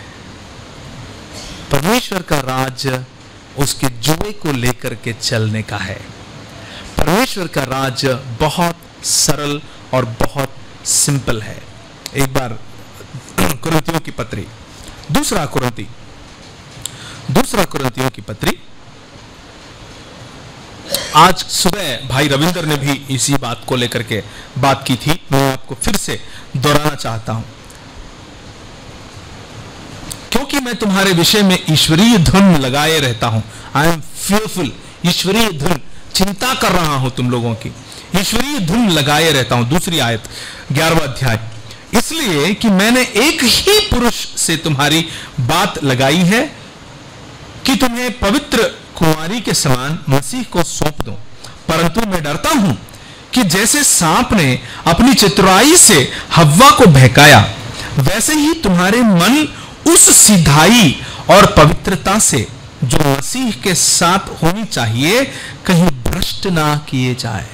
परमेश्वर का राज्य उसके जुए को लेकर के चलने का है। परमेश्वर का राज्य बहुत सरल और बहुत सिंपल है। एक बार कुरिन्थियों की पत्री, दूसरा कुरिन्थियों की पत्री, आज सुबह भाई रविंद्र ने भी इसी बात को लेकर के बात की थी, मैं आपको फिर से दोहराना चाहता हूं, क्योंकि मैं तुम्हारे विषय में ईश्वरीय धुन लगाए रहता हूं। आई एम फियरफुल, ईश्वरीय धुन, चिंता कर रहा हूं तुम लोगों की, ईश्वरीय धुन लगाए रहता हूं। दूसरी आयत 11वां अध्याय, इसलिए कि मैंने एक ही पुरुष से तुम्हारी बात लगाई है कि तुम्हें पवित्र कुंवारी के समान मसीह को सौंप दूं, परंतु मैं डरता हूं कि जैसे सांप ने अपनी चतुराई से हव्वा को बहकाया, वैसे ही तुम्हारे मन उस सिधाई और पवित्रता से जो मसीह के साथ होनी चाहिए कहीं भ्रष्ट ना किए जाए।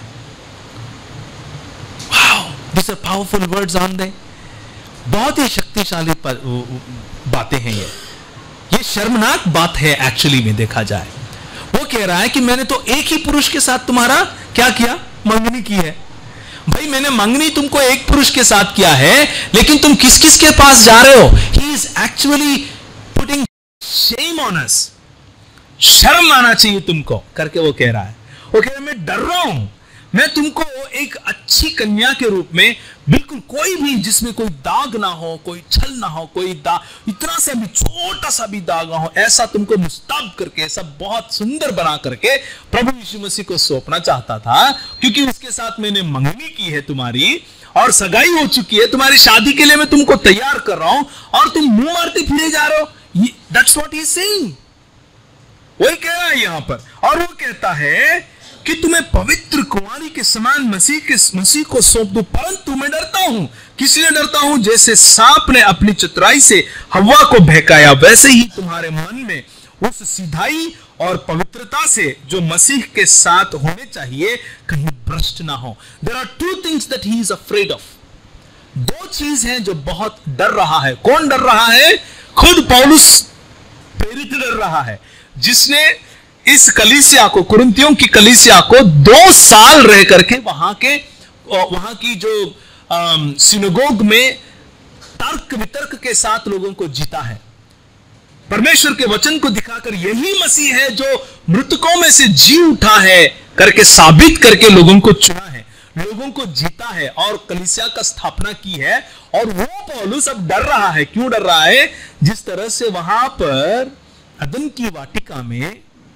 Wow, these are powerful words, aren't they? बहुत ही शक्तिशाली बातें हैं ये शर्मनाक बात है एक्चुअली में देखा जाए। वो कह रहा है कि मैंने तो एक ही पुरुष के साथ तुम्हारा क्या किया, मंगनी की है। भाई मैंने मंगनी तुमको एक पुरुष के साथ किया है, लेकिन तुम किस किस के पास जा रहे हो? He is actually putting shame on us. शर्म आना चाहिए तुमको करके वो कह रहा है। वो कह रहा है मैं डर रहा हूं, मैं तुमको एक अच्छी कन्या के रूप में, बिल्कुल कोई भी जिसमें कोई दाग ना हो, कोई छल ना हो, कोई दाग, इतना सा भी छोटा सा भी दाग ना हो, ऐसा तुमको मुस्ताब करके, सब बहुत सुंदर बना करके प्रभु यीशु मसीह को सौंपना चाहता था, क्योंकि उसके साथ मैंने मंगनी की है तुम्हारी, और सगाई हो चुकी है, तुम्हारी शादी के लिए मैं तुमको तैयार कर रहा हूं, और तुम मुंह मारते फिरे जा रहे हो। That's what he is saying, वही कह रहा है यहां पर। और वो कहता है कि तुम्हें पवित्र कुंवारी के समान मसीह को सौंप दूं, परंतु मैं डरता हूं। किस लिए डरता हूं? जैसे सांप ने अपनी चतुराई से हव्वा को बहकाया, वैसे ही तुम्हारे मन में उस सीधाई और पवित्रता से जो मसीह के साथ होने चाहिए कहीं भ्रष्ट ना हो। There are two things that he is afraid of. दो चीज हैं जो बहुत डर रहा है। कौन डर रहा है? खुद पौलुस प्रेरित डर रहा है, जिसने इस कलीसिया को, कुरिन्थियों की कलीसिया को 2 साल रह करके वहां की जो सिनेगोग में तर्क वितर्क के साथ लोगों को जीता है, परमेश्वर के वचन को दिखाकर यही मसीह है जो मृतकों में से जी उठा है करके साबित करके लोगों को चुना है, लोगों को जीता है और कलीसिया का स्थापना की है। और वो पौलुस अब डर रहा है। क्यों डर रहा है? जिस तरह से वहां पर अदन की वाटिका में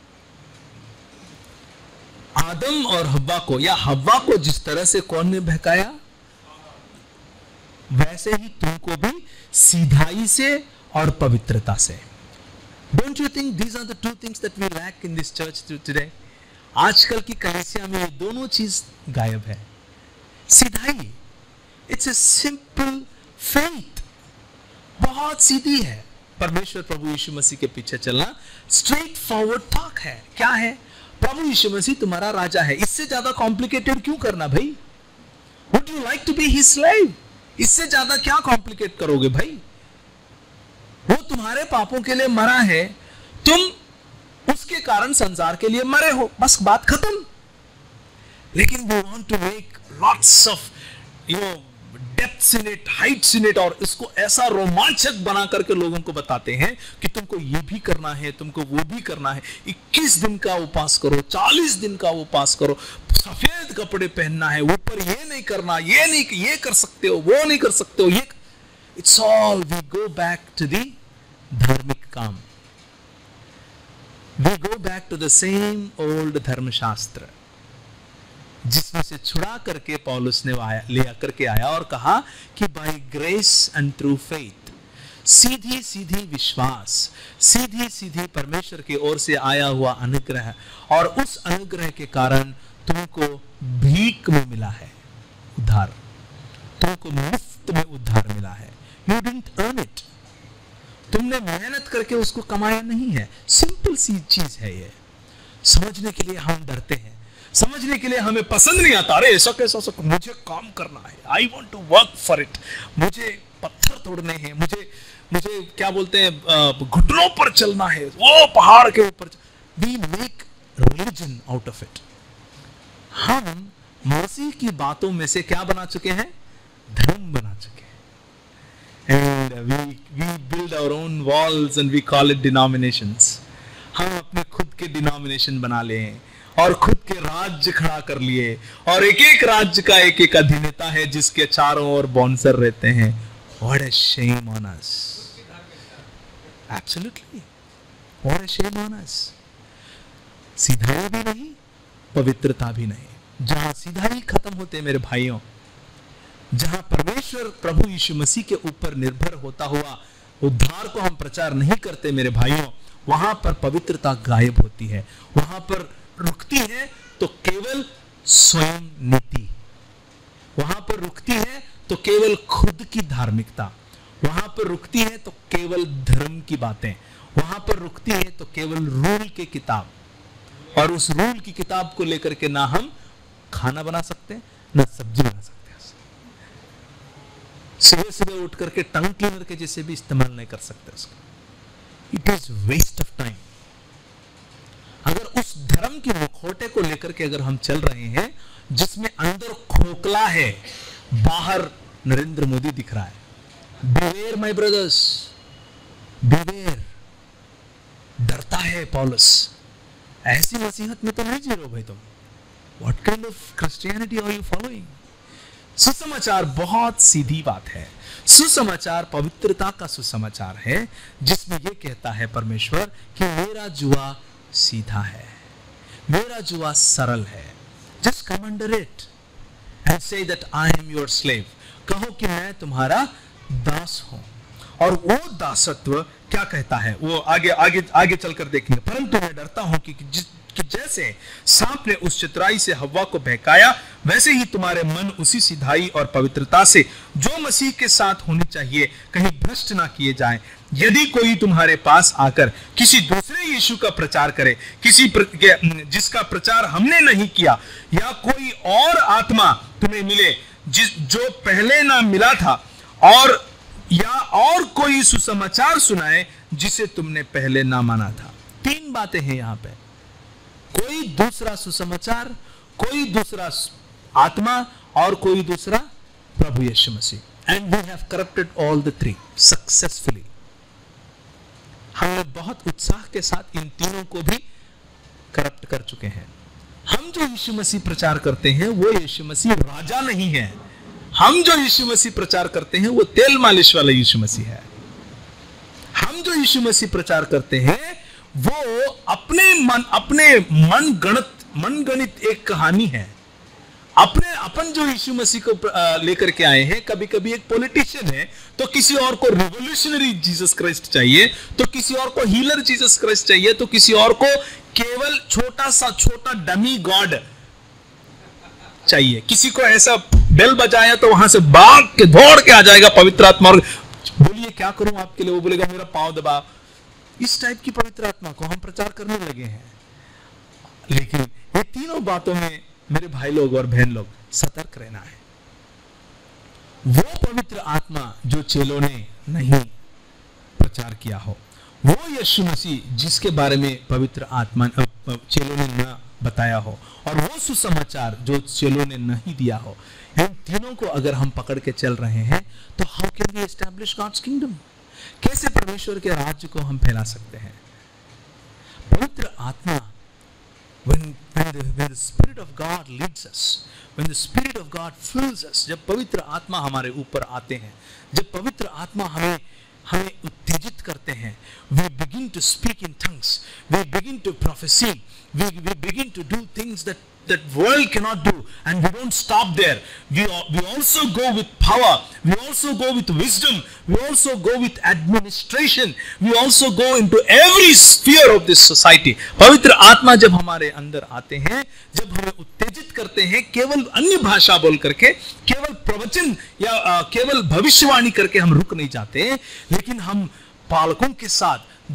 आदम और हव्वा को, या हव्वा को जिस तरह से कौन ने बहकाया, वैसे ही तुमको भी सीधाई से और पवित्रता से। Don't you think these are the two things that we lack in this church today? आजकल की कलीसिया में ये दोनों चीज गायब है। सीधाई, it's a simple faith, बहुत सीधी है। परमेश्वर प्रभु यीशु मसीह के पीछे चलना स्ट्रेट फॉरवर्ड टॉक है। क्या है? प्रभु यीशु मसीह तुम्हारा राजा है। इससे ज्यादा कॉम्प्लिकेटेड क्यों करना भाई? Would you like to be his slave? इससे ज्यादा क्या कॉम्प्लिकेट करोगे भाई? वो तुम्हारे पापों के लिए मरा है, तुम उसके कारण संसार के लिए मरे हो, बस बात खत्म। लेकिन we want to make lots of depths in it, heights in it, और इसको ऐसा रोमांचक बना करके लोगों को बताते हैं कि तुमको ये भी करना है, तुमको वो भी करना है। 21 दिन का उपवास करो, 40 दिन का उपवास करो, सफेद कपड़े पहनना है, ऊपर ये नहीं करना, ये नहीं, ये कर सकते हो, वो नहीं कर सकते हो, ये। It's all, we go back to the धार्मिक काम, we go back to the same old धर्मशास्त्र, जिसमें से छुड़ा करके पौलुस ने ले करके आया और कहा कि by grace and through faith, सीधी सीधी विश्वास, सीधी सीधी परमेश्वर की ओर से आया हुआ अनुग्रह, और उस अनुग्रह के कारण तुमको भीख में मिला है उद्धार, तुमको मुफ्त में उद्धार मिला है। यू डिडंट अर्न इट, तुमने मेहनत करके उसको कमाया नहीं है। सिंपल सी चीज है ये, समझने के लिए हम डरते हैं, समझने के लिए हमें पसंद नहीं आता। अरे ऐसा कैसा, मुझे काम करना है, I want to work for it, मुझे पत्थर तोड़ने हैं, मुझे क्या बोलते हैं, घुटनों पर चलना है, वो पहाड़ के ऊपर। We make religion out of it. हम मसीह की बातों में से क्या बना चुके हैं? धर्म बना चुके हैं। And we build our own walls and we call it denominations. हम अपने खुद के डिनोमिनेशन बना लें और खुद के राज्य खड़ा कर लिए, और एक एक राज्य का एक एक अधिनेता है जिसके चारों ओर बाउंसर रहते हैं। What a shame on us. Absolutely. What a shame on us. सीधाई भी नहीं, पवित्रता भी नहीं। जहां सीधाई खत्म होते मेरे भाइयों, जहां परमेश्वर प्रभु यीशु मसीह के ऊपर निर्भर होता हुआ उद्धार को हम प्रचार नहीं करते मेरे भाइयों, वहां पर पवित्रता गायब होती है। वहां पर रुकती है तो केवल स्वयं नीति, वहां पर रुकती है तो केवल खुद की धार्मिकता, वहां पर रुकती है तो केवल धर्म की बातें, वहां पर रुकती है तो केवल रूल की किताब, और उस रूल की किताब को लेकर के ना हम खाना बना सकते ना सब्जी बना सकते। सुबह सुबह उठ करके टंग क्लीनर के जैसे भी इस्तेमाल नहीं कर सकते उसको। It is waste of time. अगर उस धर्म के मुखौटे को लेकर के अगर हम चल रहे हैं जिसमें अंदर खोखला है, बाहर नरेंद्र मोदी दिख रहा है, बिवेयर माय ब्रदर्स, बिवेयर। डरता है पौलुस, ऐसी नसीहत में तो नहीं जी रहे भाई तुम। What kind of Christianity are you following? सुसमाचार बहुत सीधी बात है। सुसमाचार पवित्रता का सुसमाचार है, जिसमें यह कहता है परमेश्वर कि मेरा जुआ सीधा है, मेरा जुआ सरल है। Just come under it and say that I am your slave. कहो कि मैं तुम्हारा दास हूं। और वो दासत्व क्या कहता है वो आगे आगे आगे चलकर देखेंगे। परंतु मैं डरता हूं कि जैसे सांप ने उस चितराई से हव्वा को बहकाया, वैसे ही तुम्हारे मन उसी सिधाई और पवित्रता से जो मसीह के साथ होनी चाहिए कहीं भ्रष्ट ना किए जाएं। यदि कोई तुम्हारे पास आकर किसी दूसरे यीशु का प्रचार करे, जिसका प्रचार हमने नहीं किया, या कोई और आत्मा तुम्हें मिले जो पहले ना मिला था, और कोई सुसमाचार सुनाए जिसे तुमने पहले ना माना था। तीन बातें हैं यहां पे। कोई दूसरा सुसमाचार, कोई दूसरा आत्मा, और कोई दूसरा प्रभु यीशु मसीह। And we have corrupted all the three successfully. हमने बहुत उत्साह के साथ इन तीनों को भी करप्ट कर चुके हैं। हम जो यीशु मसीह प्रचार करते हैं वो यीशु मसीह राजा नहीं है। हम जो यीशु मसीह प्रचार करते हैं वो तेल मालिश वाला यीशु मसीह है। हम जो यीशु मसीह प्रचार करते हैं वो अपने मनगणित एक कहानी है। अपन जो यीशु मसीह को लेकर के आए हैं, कभी कभी एक पॉलिटिशियन है तो किसी और को रिवोल्यूशनरी जीसस क्राइस्ट चाहिए, तो किसी और को हीलर जीसस क्राइस्ट चाहिए, तो किसी और को केवल छोटा डमी गॉड चाहिए। किसी को ऐसा बेल बजाया तो वहां से भाग के दौड़ के आ जाएगा पवित्र आत्मा और बोलिए क्या करूं आपके लिए, वो बोलेगा मेरा पांव दबा। इस टाइप की पवित्र आत्मा को हम प्रचार करने लगे हैं। लेकिन ये तीनों बातों में मेरे भाई लोग और बहन लोग सतर्क रहना है। वो पवित्र आत्मा जो चेलों ने नहीं प्रचार किया हो, वो यीशु मसीह जिसके बारे में पवित्र आत्मा चेलों ने न बताया हो, और वो सुसमाचार जो चेलों ने नहीं दिया हो, इन तीनों को अगर हम पकड़ के चल रहे हैं तो how can we establish God's kingdom? कैसे परमेश्वर के राज्य को हम फैला सकते हैं? पवित्र आत्मा, when the Spirit of God leads us, when the Spirit of God fills us, जब पवित्र आत्मा हमारे ऊपर आते हैं, जब पवित्र आत्मा हमें उत्तेजित करते हैं, we begin to speak in tongues, we begin to prophesy, we begin to do things that world cannot do, and we don't stop there. We also go with power, we also go with wisdom, we also go with administration, we also go into every sphere of this society. पवित्र आत्मा जब हमारे अंदर आते हैं, जब हमें उत्तेजित करते हैं, केवल अन्य भाषा बोल करके, केवल प्रवचन या केवल भविष्यवाणी करके हम रुक नहीं जाते, लेकिन हम पालकों के साथ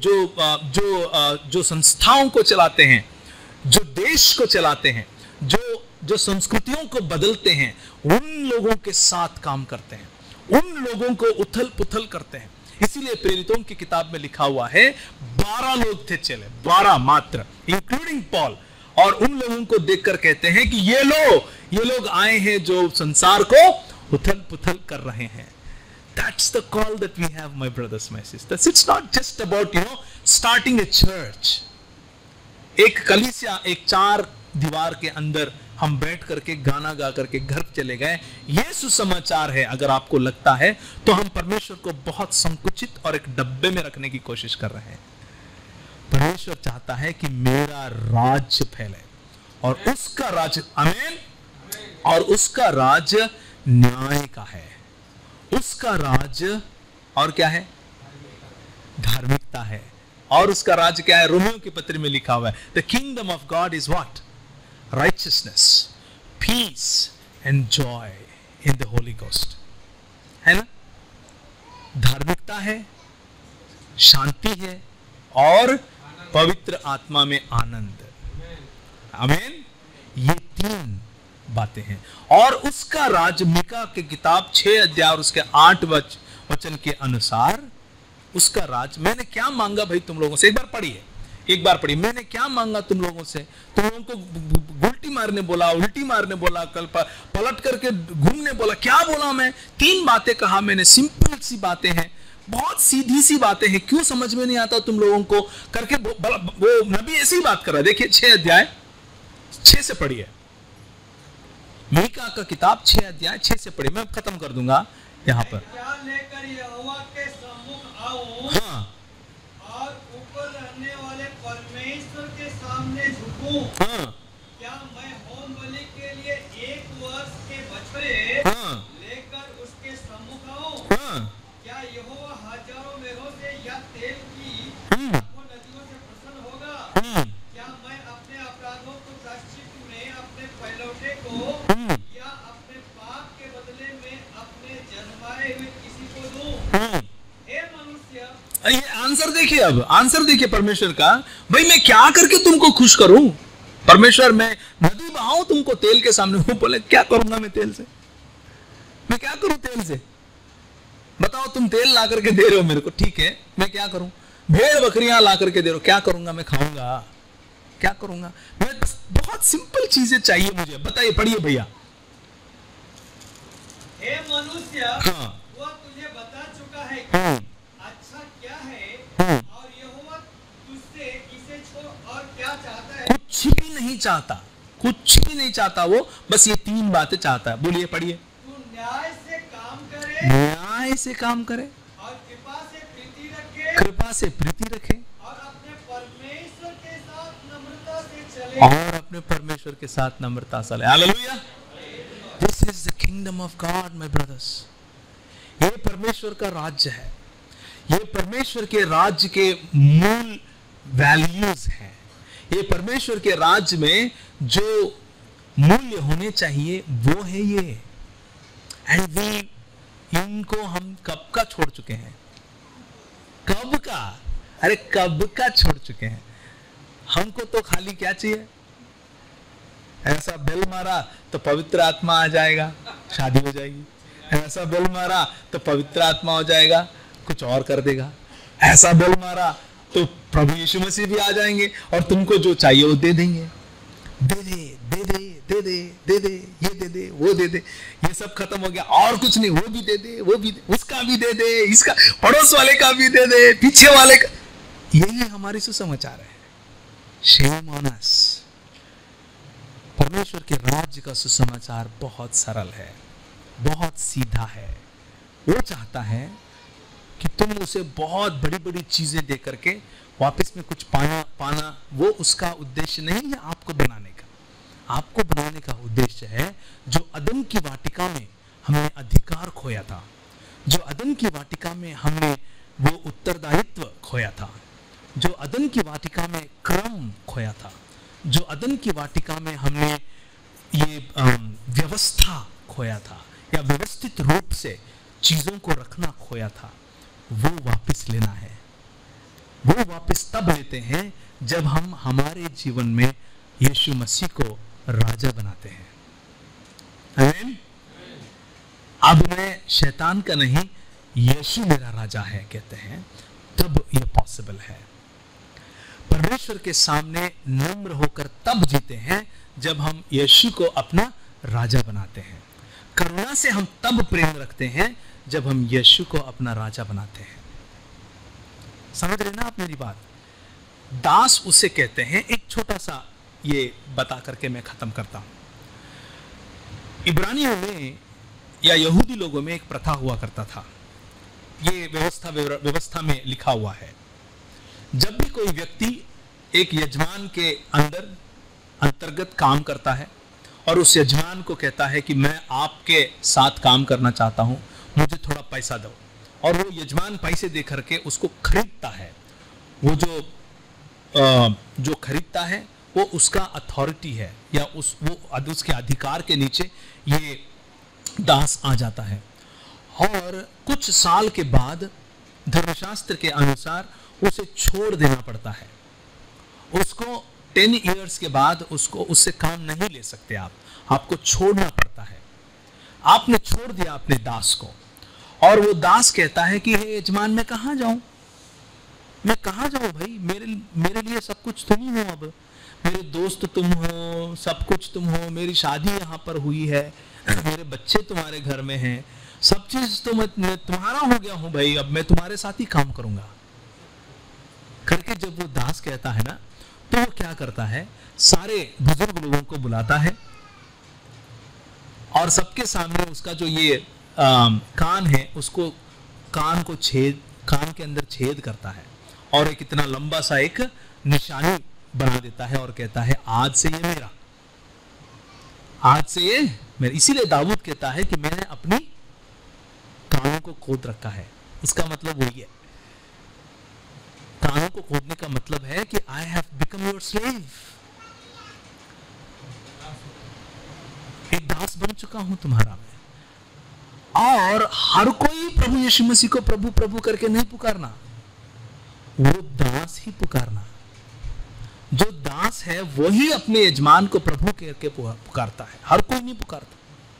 जो संस्थाओं को चलाते हैं, जो देश को चलाते हैं, जो संस्कृतियों को बदलते हैं, उन लोगों के साथ काम करते हैं, उन लोगों को उथल पुथल करते हैं। इसीलिए प्रेरितों की किताब में लिखा हुआ है 12 लोग थे चेले, 12 मात्र, इंक्लूडिंग पॉल, और उन लोगों को देखकर कहते हैं कि ये लोग आए हैं जो संसार को उथल पुथल कर रहे हैं। That's the call that we have, my brothers, my sisters. It's not just about, starting a church. एक कलीसिया, एक 4 दीवार के अंदर हम बैठ करके गाना गा करके घर चले गए, ये सुसमाचार है। अगर आपको लगता है तो हम परमेश्वर को बहुत संकुचित और एक डब्बे में रखने की कोशिश कर रहे हैं। परमेश्वर चाहता है कि मेरा राज्य फैले, और उसका राज्य, आमीन, और उसका राज्य न्याय का है, उसका राज्य और क्या है? धार्मिकता है। और उसका राज्य क्या है? रोमियो की पत्री में लिखा हुआ है, the kingdom of God is what? Righteousness, peace and joy in the Holy Ghost, है ना? धार्मिकता है, शांति है, और पवित्र आत्मा में आनंद। आमीन। ये 3 बातें हैं। और उसका राज्य, मीका की किताब 6 अध्याय और उसके 8 वचन के अनुसार, उसका राज, मैंने क्या मांगा भाई तुम लोगों से? एक बार पढ़िए, मैंने क्या मांगा तुम लोगों से? तुम लोगों को गुलटी मारने बोला, उल्टी मारने बोला, कल पलट करके घूमने बोला, क्या बोला मैं? 3 बातें कहा मैंने, सिंपल सी बातें हैं, बहुत सीधी सी बातें हैं, क्यों समझ में नहीं आता तुम लोगों को? करके वो नबी ऐसी ही बात कर रहा है। देखिए 6 अध्याय 6 से पढ़िए, मीका का किताब 6 अध्याय 6 से पढ़िए, मैं खत्म कर दूंगा यहाँ पर। लेकर यहोवा के सम्मुख आऊं, हाँ, और ऊपर रहने वाले परमेश्वर के सामने झुकूं। हाँ, क्या मैं होम बलि के लिए 1 वर्ष के बछड़े लेकर उसके सम्मुख आऊं? हाँ, क्या यहोवा हजारों मेघों से या तेल की लाखों नदियों से प्रसन्न होगा? क्या मैं अपने अपराधों को प्रायश्चित में अपने पहलौठे को या अपने पाप के बदले में अपने जन्माए हुए किसी को दूं? हे मनुष्य, ये आंसर देखिए, अब आंसर देखिए परमेश्वर का। भाई मैं क्या करके तुमको खुश करूं? परमेश्वर, मैं नदी बहाऊं तुमको तेल के सामने? वो बोले क्या करूंगा मैं तेल से? मैं क्या करूं तेल से? बताओ, तुम तेल ला करके दे रहे हो मेरे को, ठीक है, मैं क्या करूं? भेड़ बकरियां ला करके दे रहे हो, क्या करूंगा मैं? खाऊंगा, क्या करूंगा मैं? बहुत सिंपल चीजें चाहिए मुझे, बताइए, पढ़िए भैया। हे मनुष्य, हाँ, वह तुझे बता चुका है कि अच्छा क्या है, और यहोवा तुझसे इसे छोड़ और क्या चाहता है? कुछ भी नहीं चाहता, कुछ भी नहीं चाहता वो, बस ये 3 बातें चाहता है। बोलिए, पढ़िए। तू न्याय से काम करे, न्याय से काम करे, और कृपा से प्रीति रखे, कृपा से प्रीति रखे, और अपने परमेश्वर के साथ नम्रता से चले। और अपने परमेश्वर के साथ नम्रता से चले। Hallelujah. This is the kingdom of God, my brothers. ये परमेश्वर का राज्य है, ये परमेश्वर के राज्य के मूल वैल्यूज हैं। ये परमेश्वर के राज्य में जो मूल्य होने चाहिए वो है ये। एंड इनको हम कब का छोड़ चुके हैं? कब का? अरे कब का छोड़ चुके हैं? हमको तो खाली क्या चाहिए? ऐसा बेल मारा तो पवित्र आत्मा आ जाएगा, शादी हो जाएगी। ऐसा बेल मारा तो पवित्र आत्मा हो जाएगा, कुछ और कर देगा। ऐसा बेल मारा तो प्रभु यीशु मसीह भी आ जाएंगे और तुमको जो चाहिए वो दे देंगे। दे दे दे दे दे दे दे दे, ये दे दे वो दे दे, ये सब खत्म हो गया और कुछ नहीं, वो भी दे दे, वो भी दे, उसका भी दे दे, इसका पड़ोस वाले का भी दे दे, पीछे वाले का। यही हमारी सुसमाचार है। Shame on us. परमेश्वर के राज्य का सुसमाचार बहुत सरल है, बहुत सीधा है। वो चाहता है कि तुम उसे बहुत बड़ी बड़ी चीजें दे करके वापस में कुछ पाना। वो उसका उद्देश्य नहीं है आपको बनाने का। आपको बनाने का उद्देश्य है जो अदन की वाटिका में हमने अधिकार खोया था, जो अदन की वाटिका में हमने वो उत्तरदायित्व खोया था, जो अदन की वाटिका में क्रम खोया था, जो अदन की वाटिका में हमने ये व्यवस्था खोया था या व्यवस्थित रूप से चीजों को रखना खोया था, वो वापस लेना है। वो वापस तब लेते हैं जब हम हमारे जीवन में यीशु मसीह को राजा बनाते हैं। आमीन। अब मैं शैतान का नहीं, यीशु मेरा राजा है कहते हैं, तब यह पॉसिबल है। परमेश्वर के सामने नम्र होकर तब जीते हैं जब हम यीशु को अपना राजा बनाते हैं। करुणा से हम तब प्रेम रखते हैं जब हम यीशु को अपना राजा बनाते हैं। समझ रहे ना आप मेरी बात? दास उसे कहते हैं। एक छोटा सा ये बता करके मैं खत्म करता हूं। इब्रानियों में या यहूदी लोगों में एक प्रथा हुआ करता था, ये व्यवस्था में लिखा हुआ है। जब भी कोई व्यक्ति एक यजमान के अंतर्गत काम करता है और उस यजमान को कहता है कि मैं आपके साथ काम करना चाहता हूं, मुझे थोड़ा पैसा दो, और वो यजमान पैसे दे करके उसको खरीदता है, वो जो खरीदता है वो उसका अथॉरिटी है या उसके अधिकार के नीचे ये दास आ जाता है। और कुछ साल के बाद धर्मशास्त्र के अनुसार उसे छोड़ देना पड़ता है। उसको 10 इयर्स के बाद उससे काम नहीं ले सकते आपको छोड़ना पड़ता है। आपने छोड़ दिया अपने दास को, और वो दास कहता है कि हे यजमान, मैं कहाँ जाऊं, मैं कहाँ जाऊं भाई, मेरे लिए सब कुछ तुम ही हो, अब मेरे दोस्त तुम हो, सब कुछ तुम हो, मेरी शादी यहाँ पर हुई है, मेरे बच्चे तुम्हारे घर में हैं, सब चीज तो मैं तुम्हारा हो गया हूं भाई, अब मैं तुम्हारे साथ ही काम करूंगा करके जब वो दास कहता है ना, तो वो क्या करता है, सारे बुजुर्ग लोगों को बुलाता है और सबके सामने उसका जो ये कान है, उसको कान के अंदर छेद करता है और एक इतना लंबा सा एक निशानी बना देता है और कहता है आज से ये मेरा, आज से ये मेरा। इसीलिए दाऊद कहता है कि मैंने अपनी कानों को खोद रखा है। उसका मतलब वही है, कानों को खोदने का मतलब है कि I have become your slave, एक दास बन चुका हूं तुम्हारा मैं। और हर कोई प्रभु यीशु मसीह को प्रभु प्रभु करके नहीं पुकारना, वो दास ही पुकारना। जो दास है वही अपने यजमान को प्रभु करके पुकारता है, हर कोई नहीं पुकारता।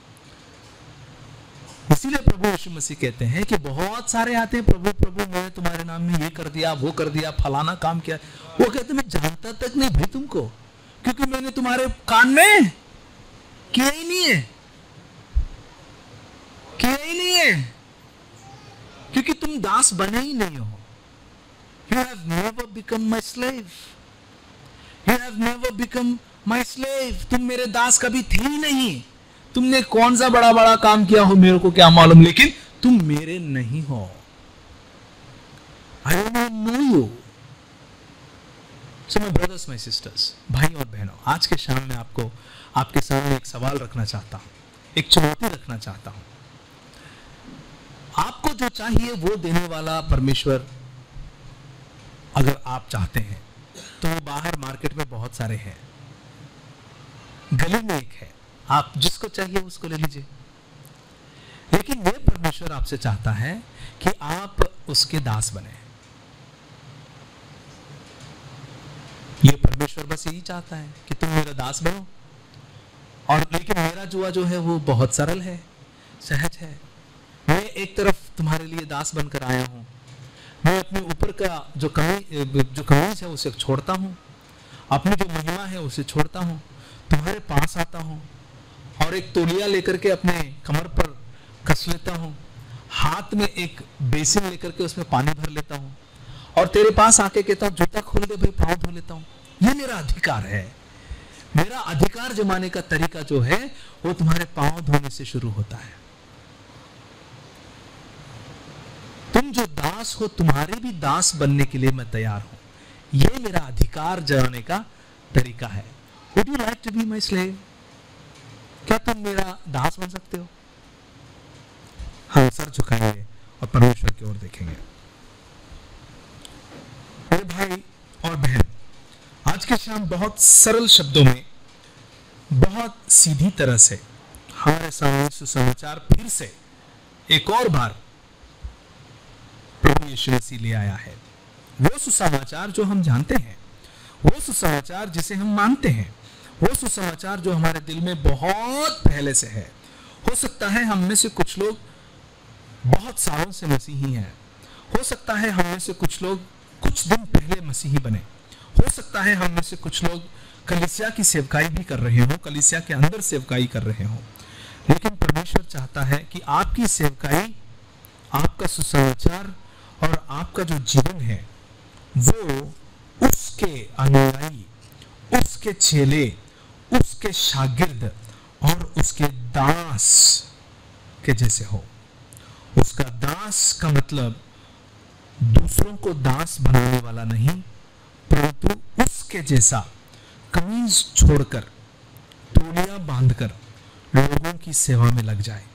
इसीलिए प्रभु यीशु मसीह कहते हैं कि बहुत सारे आते हैं, प्रभु प्रभु मैंने तुम्हारे नाम में ये कर दिया, वो कर दिया, फलाना काम किया। वो कहते मैं जानता तक नहीं भाई तुमको, क्योंकि मैंने तुम्हारे कान में किया ही नहीं है, क्योंकि तुम दास बने ही नहीं हो। You have never become my slave. You have never become my slave. तुम मेरे दास कभी थे ही नहीं। तुमने कौन सा बड़ा बड़ा काम किया हो मेरे को क्या मालूम, लेकिन तुम मेरे नहीं हो। I don't know you. So my brothers, my sisters, भाई और बहनों, आज के शाम में आपके सामने एक सवाल रखना चाहता हूं, एक चुनौती रखना चाहता हूं। आपको जो चाहिए वो देने वाला परमेश्वर अगर आप चाहते हैं तो वो बाहर मार्केट में बहुत सारे हैं, गली में एक है, आप जिसको चाहिए उसको ले लीजिए। लेकिन ये परमेश्वर आपसे चाहता है कि आप उसके दास बने। ये परमेश्वर बस यही चाहता है कि तुम मेरा दास बनो। और लेकिन मेरा जुआ जो है वो बहुत सरल है, सहज है, एक तरफ तुम्हारे लिए दास बनकर आया हूं, मैं अपने ऊपर का जो कमीज है उसे छोड़ता हूं, अपनी जो महिमा है उसे छोड़ता हूं, तुम्हारे पास आता हूं और एक तौलिया लेकर के अपने कमर पर कस लेता हूं, हाथ में एक बेसिन लेकर के उसमें पानी भर लेता हूं और तेरे पास आके कहता हूं जूता खोल दे भाई, पाँव धो लेता हूं। ये मेरा अधिकार है। मेरा अधिकार जमाने का तरीका जो है वो तुम्हारे पाँव धोने से शुरू होता है। तुम जो दास हो, तुम्हारे भी दास बनने के लिए मैं तैयार हूं। ये मेरा अधिकार जमाने का तरीका है। Would you like to be my slave? क्या तुम मेरा दास बन सकते हो? हम सर झुकाएंगे और परमेश्वर की ओर देखेंगे। मेरे भाई और बहन, आज के शाम बहुत सरल शब्दों में, बहुत सीधी तरह से हमारे सामने सुसमाचार फिर से एक और बार प्रभु यीशु मसीह ले आया है। वो सुसमाचार जो हम जानते हैं, वो सुसमाचार जिसे हम मानते हैं, वो सुसमाचार जो हमारे दिल में बहुत पहले से है। हो सकता है हम में से कुछ लोग बहुत सालों से मसीही हैं, हो सकता है हम में से कुछ लोग कुछ दिन पहले मसीही बने, हो सकता है हम में से कुछ लोग कलीसिया की सेवकाई भी कर रहे हो, कलीसिया के अंदर सेवकाई कर रहे हो, लेकिन परमेश्वर चाहता है कि आपकी सेवकाई, आपका सुसमाचार और आपका जो जीवन है वो उसके अनुयायी, उसके चेले, उसके शागिर्द और उसके दास के जैसे हो। उसका दास का मतलब दूसरों को दास बनाने वाला नहीं, परंतु उसके जैसा कमीज छोड़कर, तौलिया बांधकर लोगों की सेवा में लग जाए,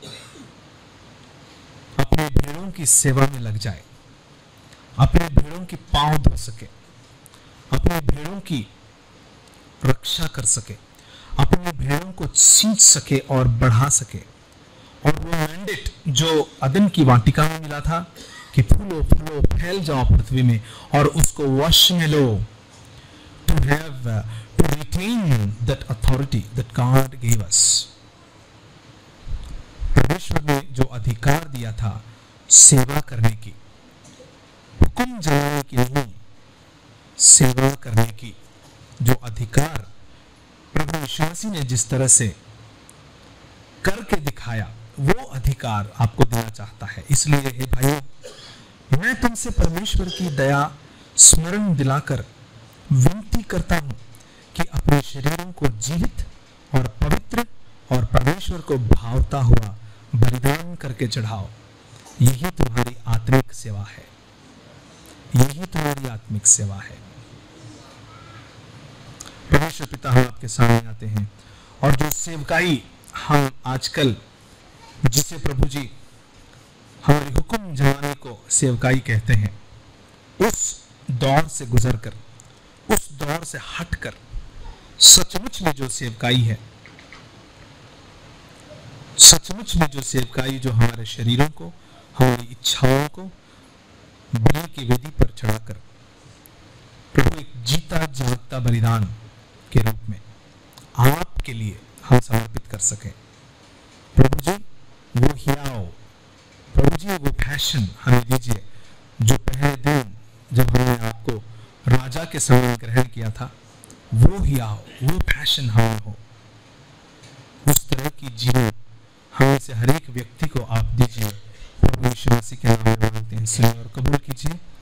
अपने भेड़ों की सेवा में लग जाए, अपने भेड़ों की पांव धो सके, अपने भेड़ों की रक्षा कर सके, अपने भेड़ों को सींच सके और बढ़ा सके। और वो मैंडेट जो अदन की वाटिका में मिला था कि फूलो फूलो फैल जाओ पृथ्वी में और उसको वश में लो, to retain that authority that God give us. परमेश्वर ने जो अधिकार दिया था सेवा करने की, हुक्म जलाने की नहीं, सेवा करने की, जो अधिकार प्रभु यीशु मसीह ने जिस तरह से करके दिखाया, वो अधिकार आपको देना चाहता है। इसलिए हे भाइयों, मैं तुमसे परमेश्वर की दया स्मरण दिलाकर विनती करता हूं कि अपने शरीरों को जीवित और पवित्र और परमेश्वर को भावता हुआ बलिदान करके चढ़ाओ। यही तुम्हारी आत्मिक सेवा है, यही तुम्हारी आत्मिक सेवा है। परमेश्वर पिता, हम आपके सामने आते हैं और जो सेवकाई हम आजकल, जिसे प्रभु जी हमारे हुक्म जमाने को सेवकाई कहते हैं, उस दौर से गुजरकर, उस दौर से हटकर सचमुच में जो सेवकाई है, सचमुच में जो सेवकाई जो हमारे शरीरों को, हमारी इच्छाओं को बलि की वेदी पर चढ़ाकर प्रभु एक जीता जागता बलिदान के रूप में आपके लिए हम समर्पित कर सकें। प्रभु जी वो हियाओ, प्रभु जी वो पैशन हमें दीजिए जो पहले दिन जब हमने आपको राजा के समय ग्रहण किया था, वो हियाओ, वो पैशन हमें हो। उस तरह की जीवन हमें से हर एक व्यक्ति को आप दीजिए। प्रभु यीशु मसीह के नाम में मांगते हैं, सुनिए और कबूल कीजिए।